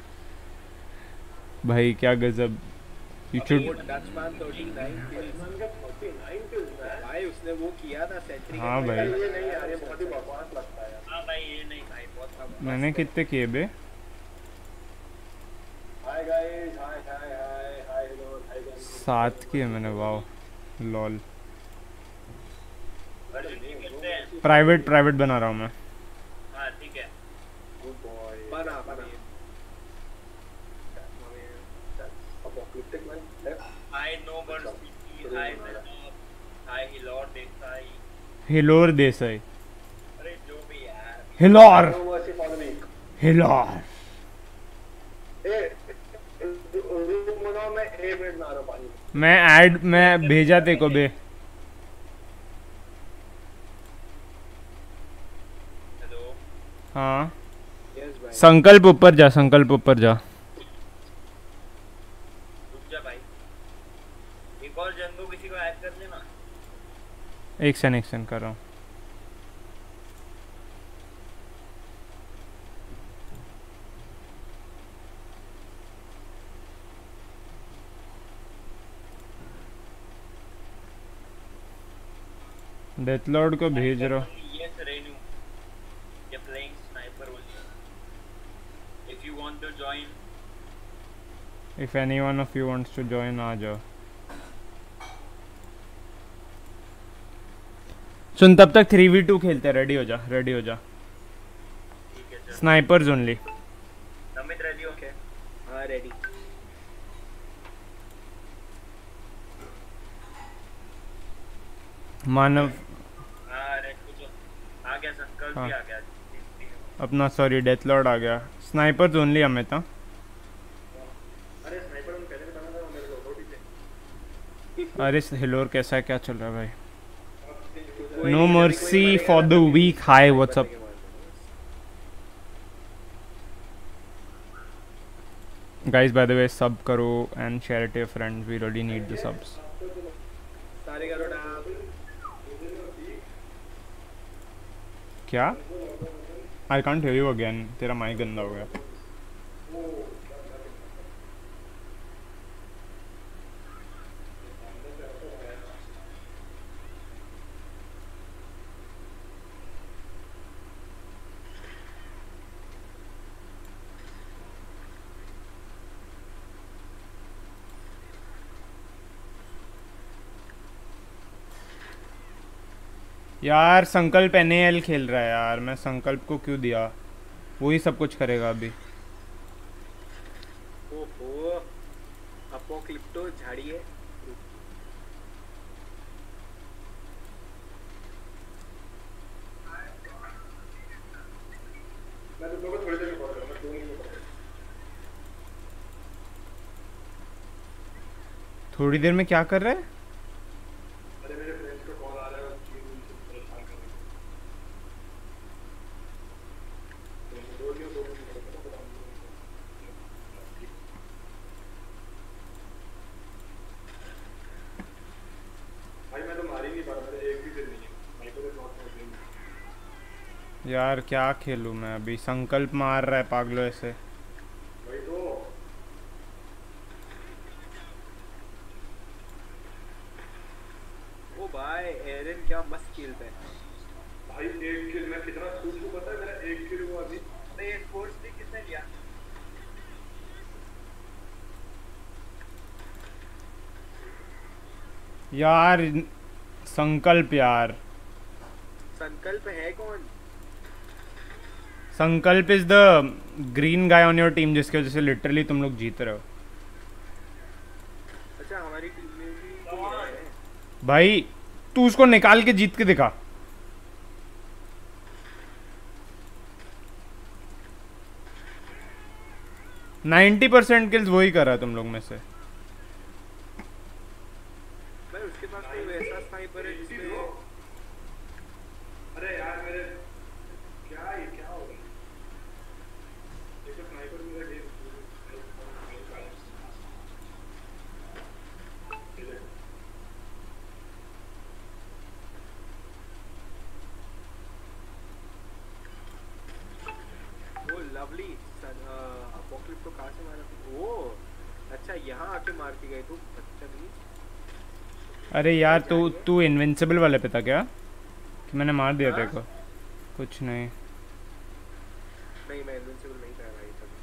भाई क्या गजब। You should. Dutchman thirty nine kills. भाई उसने वो किया था सेंट्री। हाँ भाई ये नहीं यार, ये बहुत ही बकवास लगता है यार। हाँ भाई ये नहीं भाई, बहुत खराब। मैंने कितने किए बे? Hi guys, hi hi hi hi hello hi guys. सात किए मैंने, वाओ लॉल। अर्जुन की खेलते हैं। प्राइवेट प्राइवेट बना रहा हूँ मैं। हाँ ठीक है। Good boy. बना बना। Apocalyptic man left. Hi no birds PC, hi मेजॉब, हाय हिलोर देसाई। हिलोर देसाई। अरे जो भी यार। हिलोर no mercy for the week. हिलोर। ए मंगाओ, मैं एक मिनट में आ रहा हूँ पानी में। मैं ऐड मैं भेजा ते को बे। हेलो हाँ यस भाई संकल्प ऊपर जा, संकल्प ऊपर जा। रुक जा भाई, एक और जन को किसी को ऐड कर लेना। एक सेकंड एक सेकंड कर रहा हूँ। डेथ लॉर्ड को भेज रहा हूँ। Yes, Renu. You're playing sniper only. If you want to join, If any one of you wants to join, आ जाओ। सुन तब तक थ्री वी टू खेलते हैं, रेडी हो जा, रेडी हो जा। ठीक है चल। Snipers only. नमित रेडी हो? ओके हाँ रेडी मानव हाँ रेड कुछ आ गया, संकल्प हाँ। भी आ गया। तीन- अपना सॉरी डेथ लॉर्ड आ गया। स्नाइपर्स ओनली हमें था। अरे स्नाइपर में पहले बताना था मेरे को, रोटी थे। अरे हिलोर कैसा है, क्या चल रहा है भाई? कोई नो नहीं, कोई मर्सी मरेगा फॉर द तो वीक। हाय व्हाट्स अप बंदे के मार देंगे। गाइस, बाय द वे सब करो and share it your friends, we really need the subs. सारे करो डाप क्या? I can't hear you again, तेरा माइक गंदा हो गया। यार संकल्प एन ए एल खेल रहा है यार, मैं संकल्प को क्यों दिया? वही सब कुछ करेगा अभी। ओहो अपोक्लिप्टो झाड़ी है मैं तुम लोगों को थोड़ी देर में कॉल करूँगा, मैं दो मिनट में कॉल। थोड़ी देर में क्या कर रहा है? अरे मेरे फ्रेंड्स का कॉल आ रहा है, उसकी उनसे परेशान कर रहे हैं। तो दो मिनट दो मिनट में कॉल करूँगा। भाई मैं तो मार ही नहीं पा रहा, मेरे एक भी किल नहीं है। स्नाइपर के नॉट में किल नहीं। यार क्या खेलूं मैं अभी? संकल्प मार रहा है पागलो ऐसे। वही तो। ओ भाई एरन क्या मस्त खेलता है भाई एक किल, मैं कितना खुश हूँ पता है, मेरा एक किल हुआ अभी। अरे ये स्पोर्ट्स लीग किसने लिया? यार संकल्प यार, संकल्प है कौन Sankalp is the green guy on your team जिसकी वजह से लिटरली तुम लोग जीत रहे हो। अच्छा हमारी टीम में भी कोई है भाई तू उसको निकाल के जीत के दिखा। नाइन्टी परसेंट किल्स वही कर रहा है तुम लोग में से। भाई उसके पास कोई वैसा स्नाइपर है जिसमें अरे यार मेरे क्या ये क्या हो गया? एक तो स्नाइपर मेरा गेम वो लवली अपोक्लिप्टो कहाँ से मारा तू? ओ अच्छा यहाँ आके मार के गए तू अच्छा नहीं अरे यार तू तू इनविंसिबल वाले पे था क्या कि मैंने मार दिया हाँ? तेरे को? कुछ नहीं नहीं मैं इनविंसिबल नहीं था भाई तब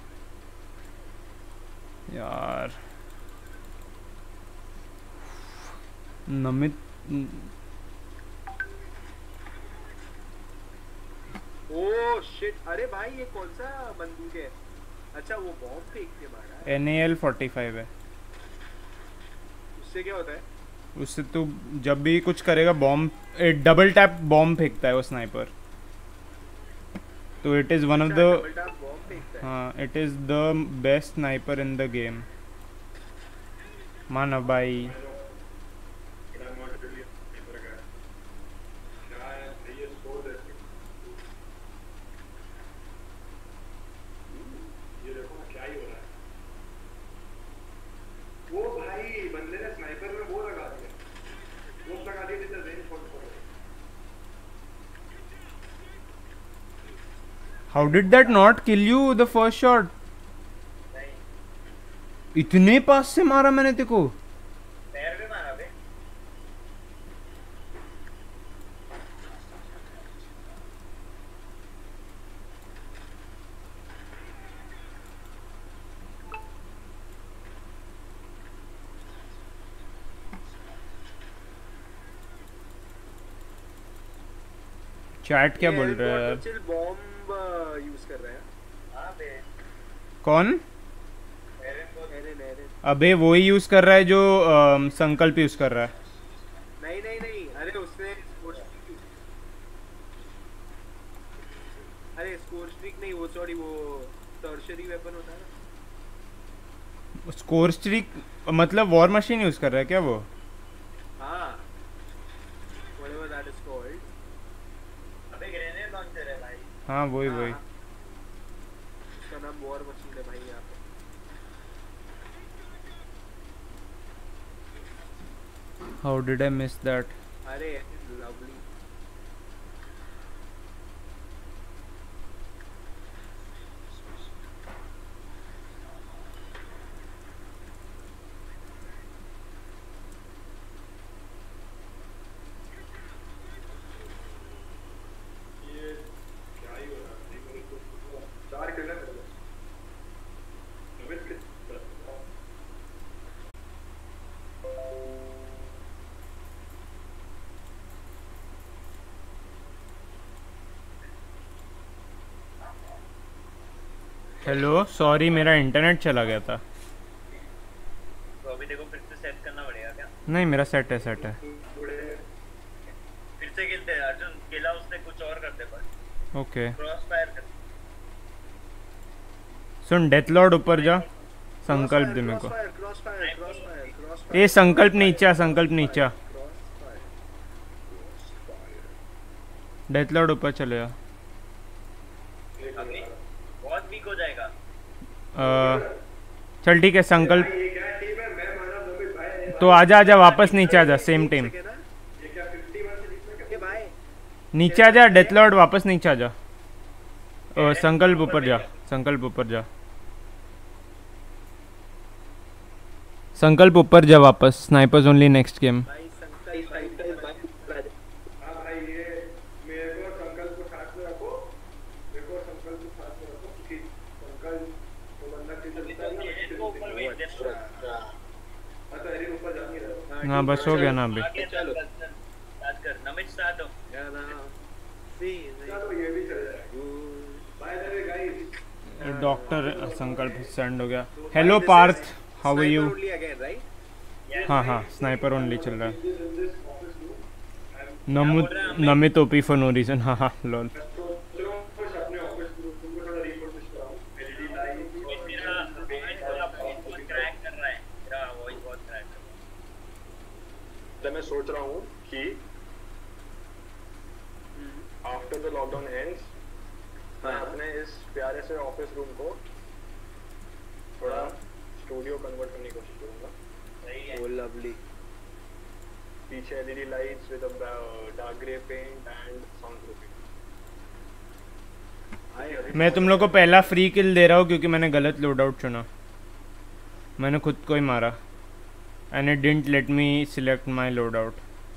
यार। नमित ओ शिट अरे भाई ये कौन सा बंदूक है? अच्छा वो बॉम्ब फेंक के मारा है N A L forty five है। उससे क्या होता है? उससे तू जब भी कुछ करेगा बॉम्ब, डबल टैप बॉम्ब फेंकता है वो स्नाइपर। तो इट इज़ वन ऑफ अच्छा, द डबल टैप बॉम्ब फेंकता है हाँ it is the best sniper in the game. Manav भाई वो भाई बंदे ने स्नाइपर में वो लगा दिया वो लगा दिया जितना range forty four how did that not kill you the first shot? इतने पास से मारा मैंने तेको। पैर पे मारा बे। चैट क्या बोल रहा है यार? चिल बॉम्ब यूज कर रहा है। हां बे। कौन? एरन एरन अबे वो ही यूज कर रहा है जो अम, संकल्प यूज कर रहा है। नहीं नहीं नहीं अरे उसने स्कोर अरे स्कोर स्ट्रिक नहीं वो सॉरी वो टर्शरी वेपन होता है ना। स्कोर स्ट्रिक मतलब वॉर मशीन यूज कर रहा है क्या वो? हाँ व्हाटएवर दैट इज कॉल्ड। अबे ग्रेनेड लॉन्चर है भाई। हाँ वही हाँ, वही। उसका नाम वॉर मशीन है भाई यहाँ पे। How did I miss that? अरे लवली। ये क्या ही हो रहा है मेरे को चार किलो कर लो नमित के हेलो सॉरी मेरा इंटरनेट चला गया था। तो अभी देखो फिर से सेट करना पड़ेगा क्या? नहीं मेरा सेट है सेट है। फिर से खेलते हैं अर्जुन। खेला उसने कुछ और करते पर ओके क्रॉस फायर कर। सुन डेथ लॉर्ड ऊपर जा। संकल्प दे मेरे को। Cross fire cross fire cross ए संकल्प नीचा संकल्प नीचा। डेथ लॉर्ड ऊपर चले जा। अभी बहुत वीक हो जाएगा। अ, चल ठीक है संकल्प ये क्या टीम है मैं माना नमित भाई तो आजा आजा वापस नीचे आजा सेम टीम। है ना ये क्या फिफ्टी वन से जितना के भाई। नीचे आजा डेथ लॉर्ड वापस नीचे आजा। अ, संकल्प ऊपर जा संकल्प ऊपर जा। संकल्प ऊपर जा वापस। Snipers only next game. भाई संकल्प भाई हाँ भाई ये मेरे को संकल्प को साथ में रखो मेरे को संकल्प को साथ में रखो क्योंकि संकल्प वो बंदा किसी अभी तो एरिन को ऊपर भेज दे। अच्छा एरिन ऊपर जा नहीं रहा हाँ बस हो गया ना अभी। आगे चलो स्टार्ट कर। नमित स्टार्ट हो। या ना सी चलो ये भी चल जाएगा by the way guys doctor Sankalp send हो गया। Hello Parth how are you? Only again right. हाँ हाँ स्नाइपर ओनली चल रहा है। this in this office room Namit Namit OP for no reason. हाँ हाँ लॉल। तो चलो कुछ अपने ऑफिस रूम तुमको थोड़ा रिपोर्ट कराऊं एलईडी लाइट मेरा वॉइस थोड़ा बहुत क्रैक कर रहा है। मेरा वॉइस बहुत क्रैक कर रहा है। तो मैं सोच रहा हूँ कि आफ्टर द लॉकडाउन एंड्स मैं अपने इस प्यारे से ऑफिस रूम को थोड़ा स्टूडियो कन्वर्ट करने की कोशिश करूंगा। सही है। Oh lovely. पीछे LED lights with a dark grey paint and soundproofing. मैं तुम लोग को पहला फ्री किल दे रहा हूँ क्योंकि मैंने गलत लोड आउट चुना। मैंने खुद को ही मारा and it didn't let me select my loadout.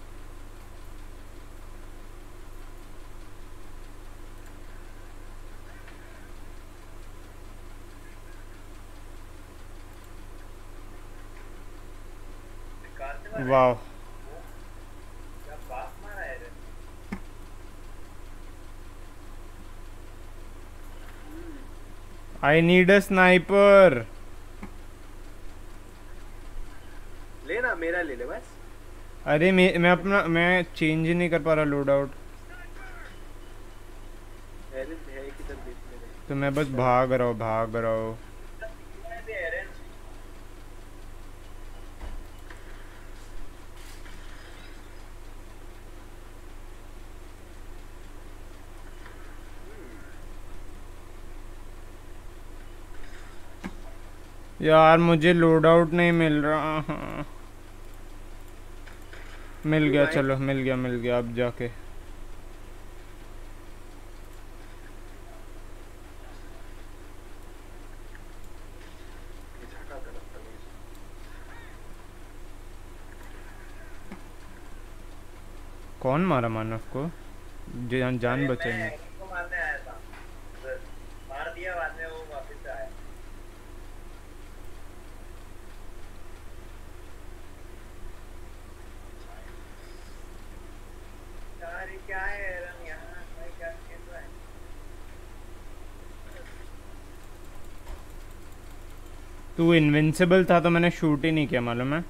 वाह क्या बात मारा है रे। I need a sniper. लेना मेरा ले ले बस। अरे मैं मैं अपना मैं चेंज ही नहीं कर पा रहा लोड आउट। एरन है किधर देखने में। तो मैं बस भाग रहा हूँ भाग रहा हूँ। यार मुझे लोड आउट नहीं मिल रहा। हाँ। मिल गया, चलो मिल गया मिल गया अब जाके। कौन मारा मानव को? जान जान बचाएंगे। मैं इसको मारने आया था, मार दिया, बाद में वो वापस से आया। यार ये क्या है एरन यहाँ, भाई क्या खेल रहा है? तू इनविंसिबल था तो मैंने शूट ही नहीं किया, मालूम है?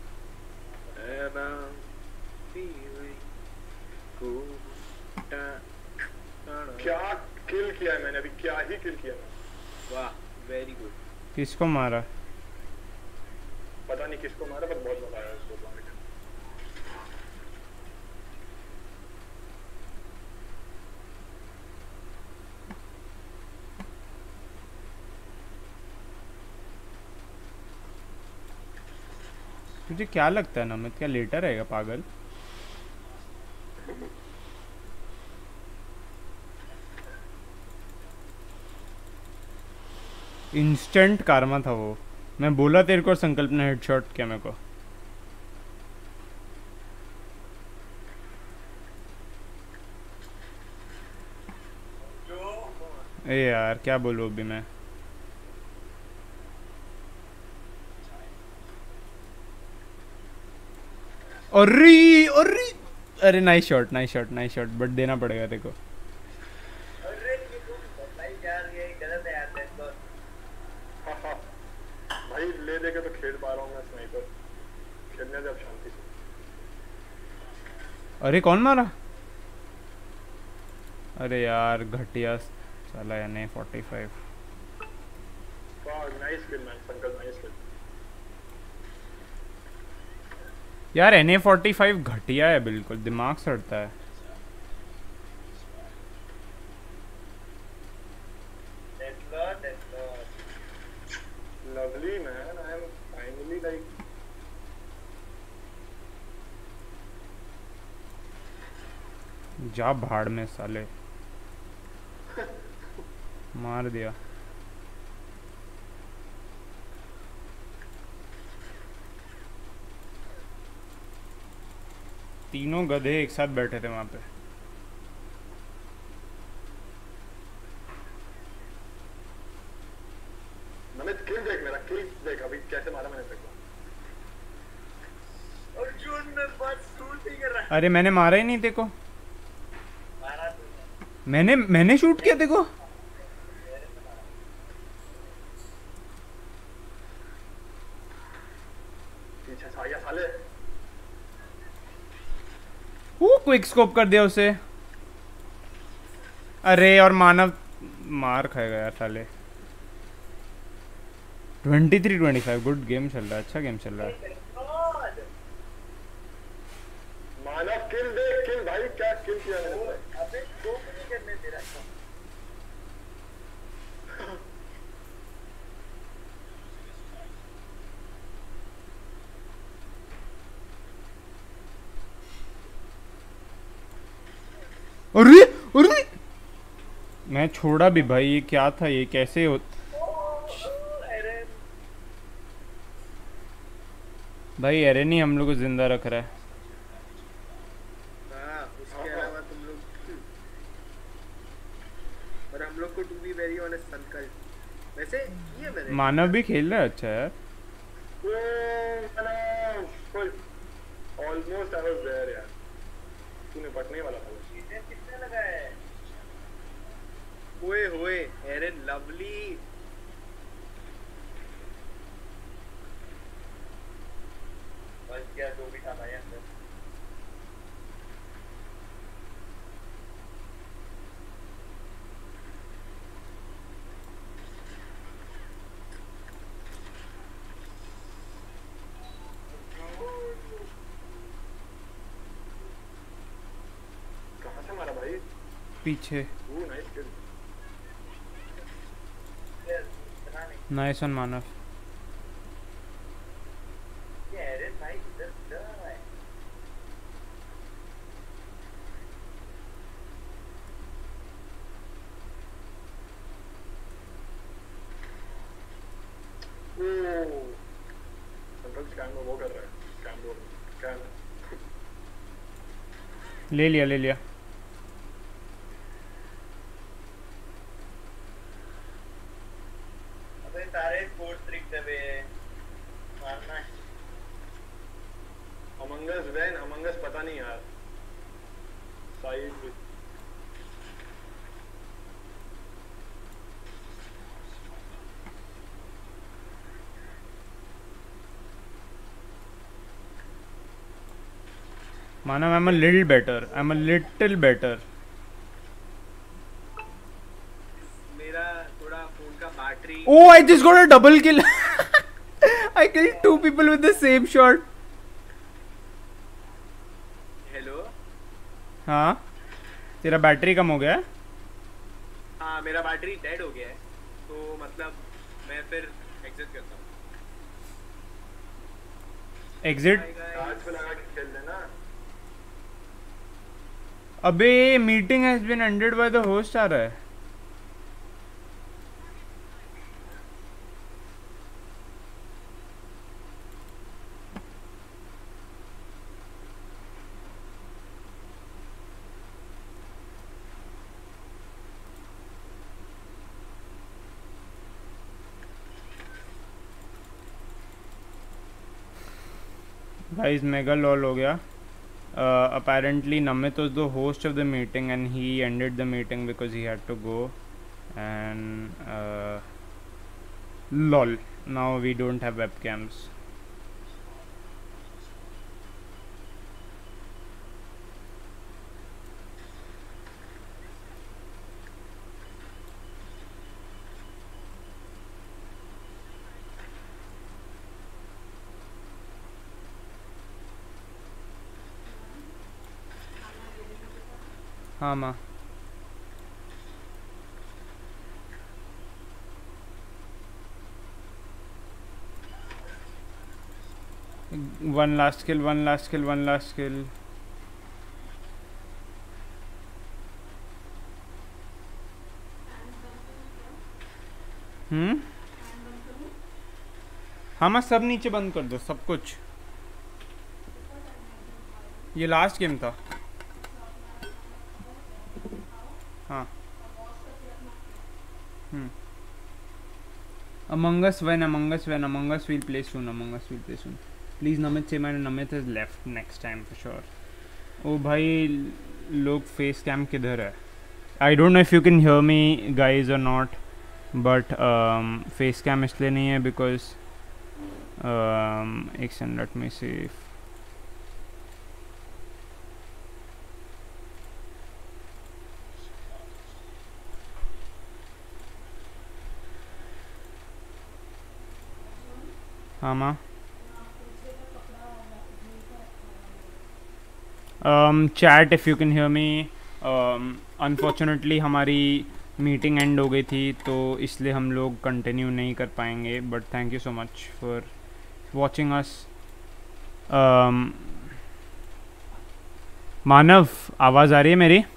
क्या किल किया है मैंने अभी, क्या ही किल किया मैंने। वाह वेरी गुड। किसको मारा? पता नहीं किसको मारा, पर बहुत मजा आया उसको मार के। तुझे क्या लगता है नमित, क्या लेटर रहेगा पागल? इंस्टेंट कारमा था वो। मैं बोला तेरे को, संकल्प ने हेडशॉट किया मेरे को। ए यार क्या बोलूं अभी मैं। अरे अरे अरे nice shot nice shot nice shot, but देना पड़ेगा तेरे को। अरे ये तो भाई यार ये गलत है यार, लेट्स गो। भाई ले लेके तो खेल पा रहा हूँ मैं स्नाइपर, खेलने दे अब शांति से। अरे कौन मारा? अरे यार घटिया साला एन ए फोर्टी फाइव। वाह nice kill man, Sankalp nice kill. यार एन ए फोर्टी फाइव घटिया है बिल्कुल, दिमाग सड़ता है। Let's go let's go. Lovely man, I am finally like. जा भाड़ में साले, मार दिया। तीनों गधे एक साथ बैठे थे वहां पे। नमित किल देख, मेरा किल देख अभी कैसे मारा मैंने तेरे को। अर्जुन मैं बस शूट ही कर रहा है। अरे मैंने मारा ही नहीं तेरे को। मारा तूने। मैंने मैंने शूट किया तेरे को। पीछे से आया साले। वो क्विक स्कोप कर दिया उसे। अरे और मानव मार खाएगा यार साले। Twenty three twenty five, good game चल रहा है, अच्छा गेम चल रहा है। मानव किल दे, किल भाई, क्या किल किया मैंने। अबे दो मिनट करने दे रहा है। अरे अरे मैं छोड़ा भी भाई, ये क्या था, ये कैसे हो। भाई एरन ही हम लोग को जिंदा रख रहा है। हाँ उसके अलावा तुम लोग, और हम लोग को टू बी वेरी ऑनेस्ट संकल्प वैसे ये मैंने मानव भी खेल रहा है अच्छा यार। ऑलमोस्ट आई वाज देयर यार, तूने पटने वाला था। चीजें कितने लगा है? ओए होए एरन लवली। बस क्या जो भी था भाई अंदर। कहाँ से मारा भाई? पीछे। वो nice kill. Nice one Manav. Central scan में वो कर रहा है, स्कैन बोर्ड स्कैन। ले लिया ले लिया। अबे सारे स्पोर्ट्स ट्रिक दबे मारना है। Among Us when Among Us पता नहीं यार। Side Manav, I'm a little better. I'm a little better. मेरा थोड़ा फोन का battery Oh, I just got a double kill. I killed two people with the same shot. Hello हाँ, तेरा battery कम हो गया है? हाँ मेरा बैटरी डेड हो गया है तो मतलब मैं फिर एग्जिट करता हूँ। Exit. चार्ज पे लगा के खेल लेना। अबे meeting has been ended by the host आ रहा है। Guys, mega lol हो गया. Uh, apparently Namit was the host of the meeting and he ended the meeting because he had to go, and uh, lol, now we don't have webcams. हाँ माँ one last kill, one last kill, one last kill. हम्म हाँ माँ सब नीचे बंद कर दो, सब कुछ। ये लास्ट गेम था। हाँ हम्म Among Us when Among Us when Among Us will play soon, Among Us will play soon. Please Namit say my Namit is left next time for sure. ओ भाई लोग फेस कैम किधर है? I don't know if you can hear me guys or not, but um, face cam इसलिए नहीं है because um, एक second, let me see if हाँ माँ um, chat if you can hear me. um, unfortunately हमारी meeting end हो गई थी तो इसलिए हम लोग कंटिन्यू नहीं कर पाएंगे, but thank you so much for watching us. Manav आवाज़ आ रही है मेरी?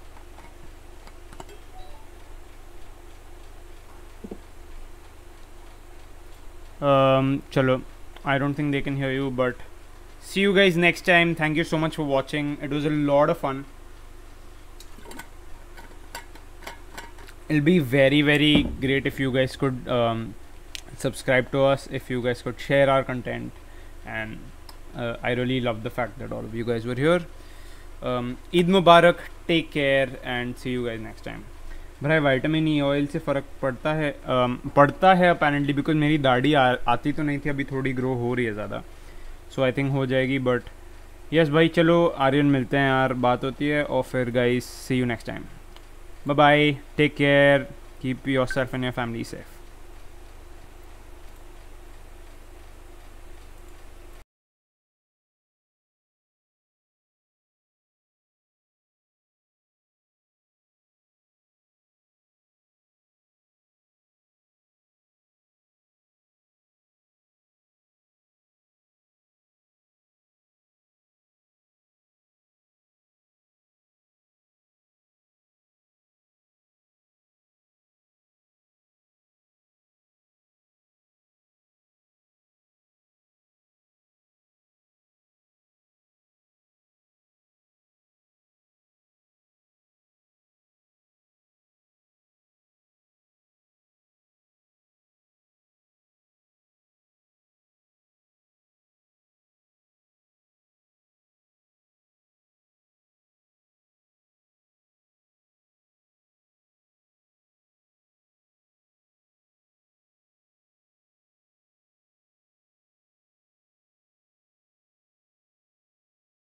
Um, chalo, I don't think they can hear you, but see you guys next time. Thank you so much for watching. It was a lot of fun. It'll be very very great if you guys could um, subscribe to us, if you guys could share our content, and uh, I really love the fact that all of you guys were here. um, Eid Mubarak, take care and see you guys next time. भाई vitamin E oil से फ़र्क पड़ता है? um, पड़ता है apparently, because मेरी दाढ़ी आ, आती तो नहीं थी, अभी थोड़ी ग्रो हो रही है ज़्यादा, सो आई थिंक हो जाएगी. बट यस भाई चलो आर्यन मिलते हैं यार, बात होती है. और फिर guys see you next time. Bye bye, take care, keep yourself and your family safe.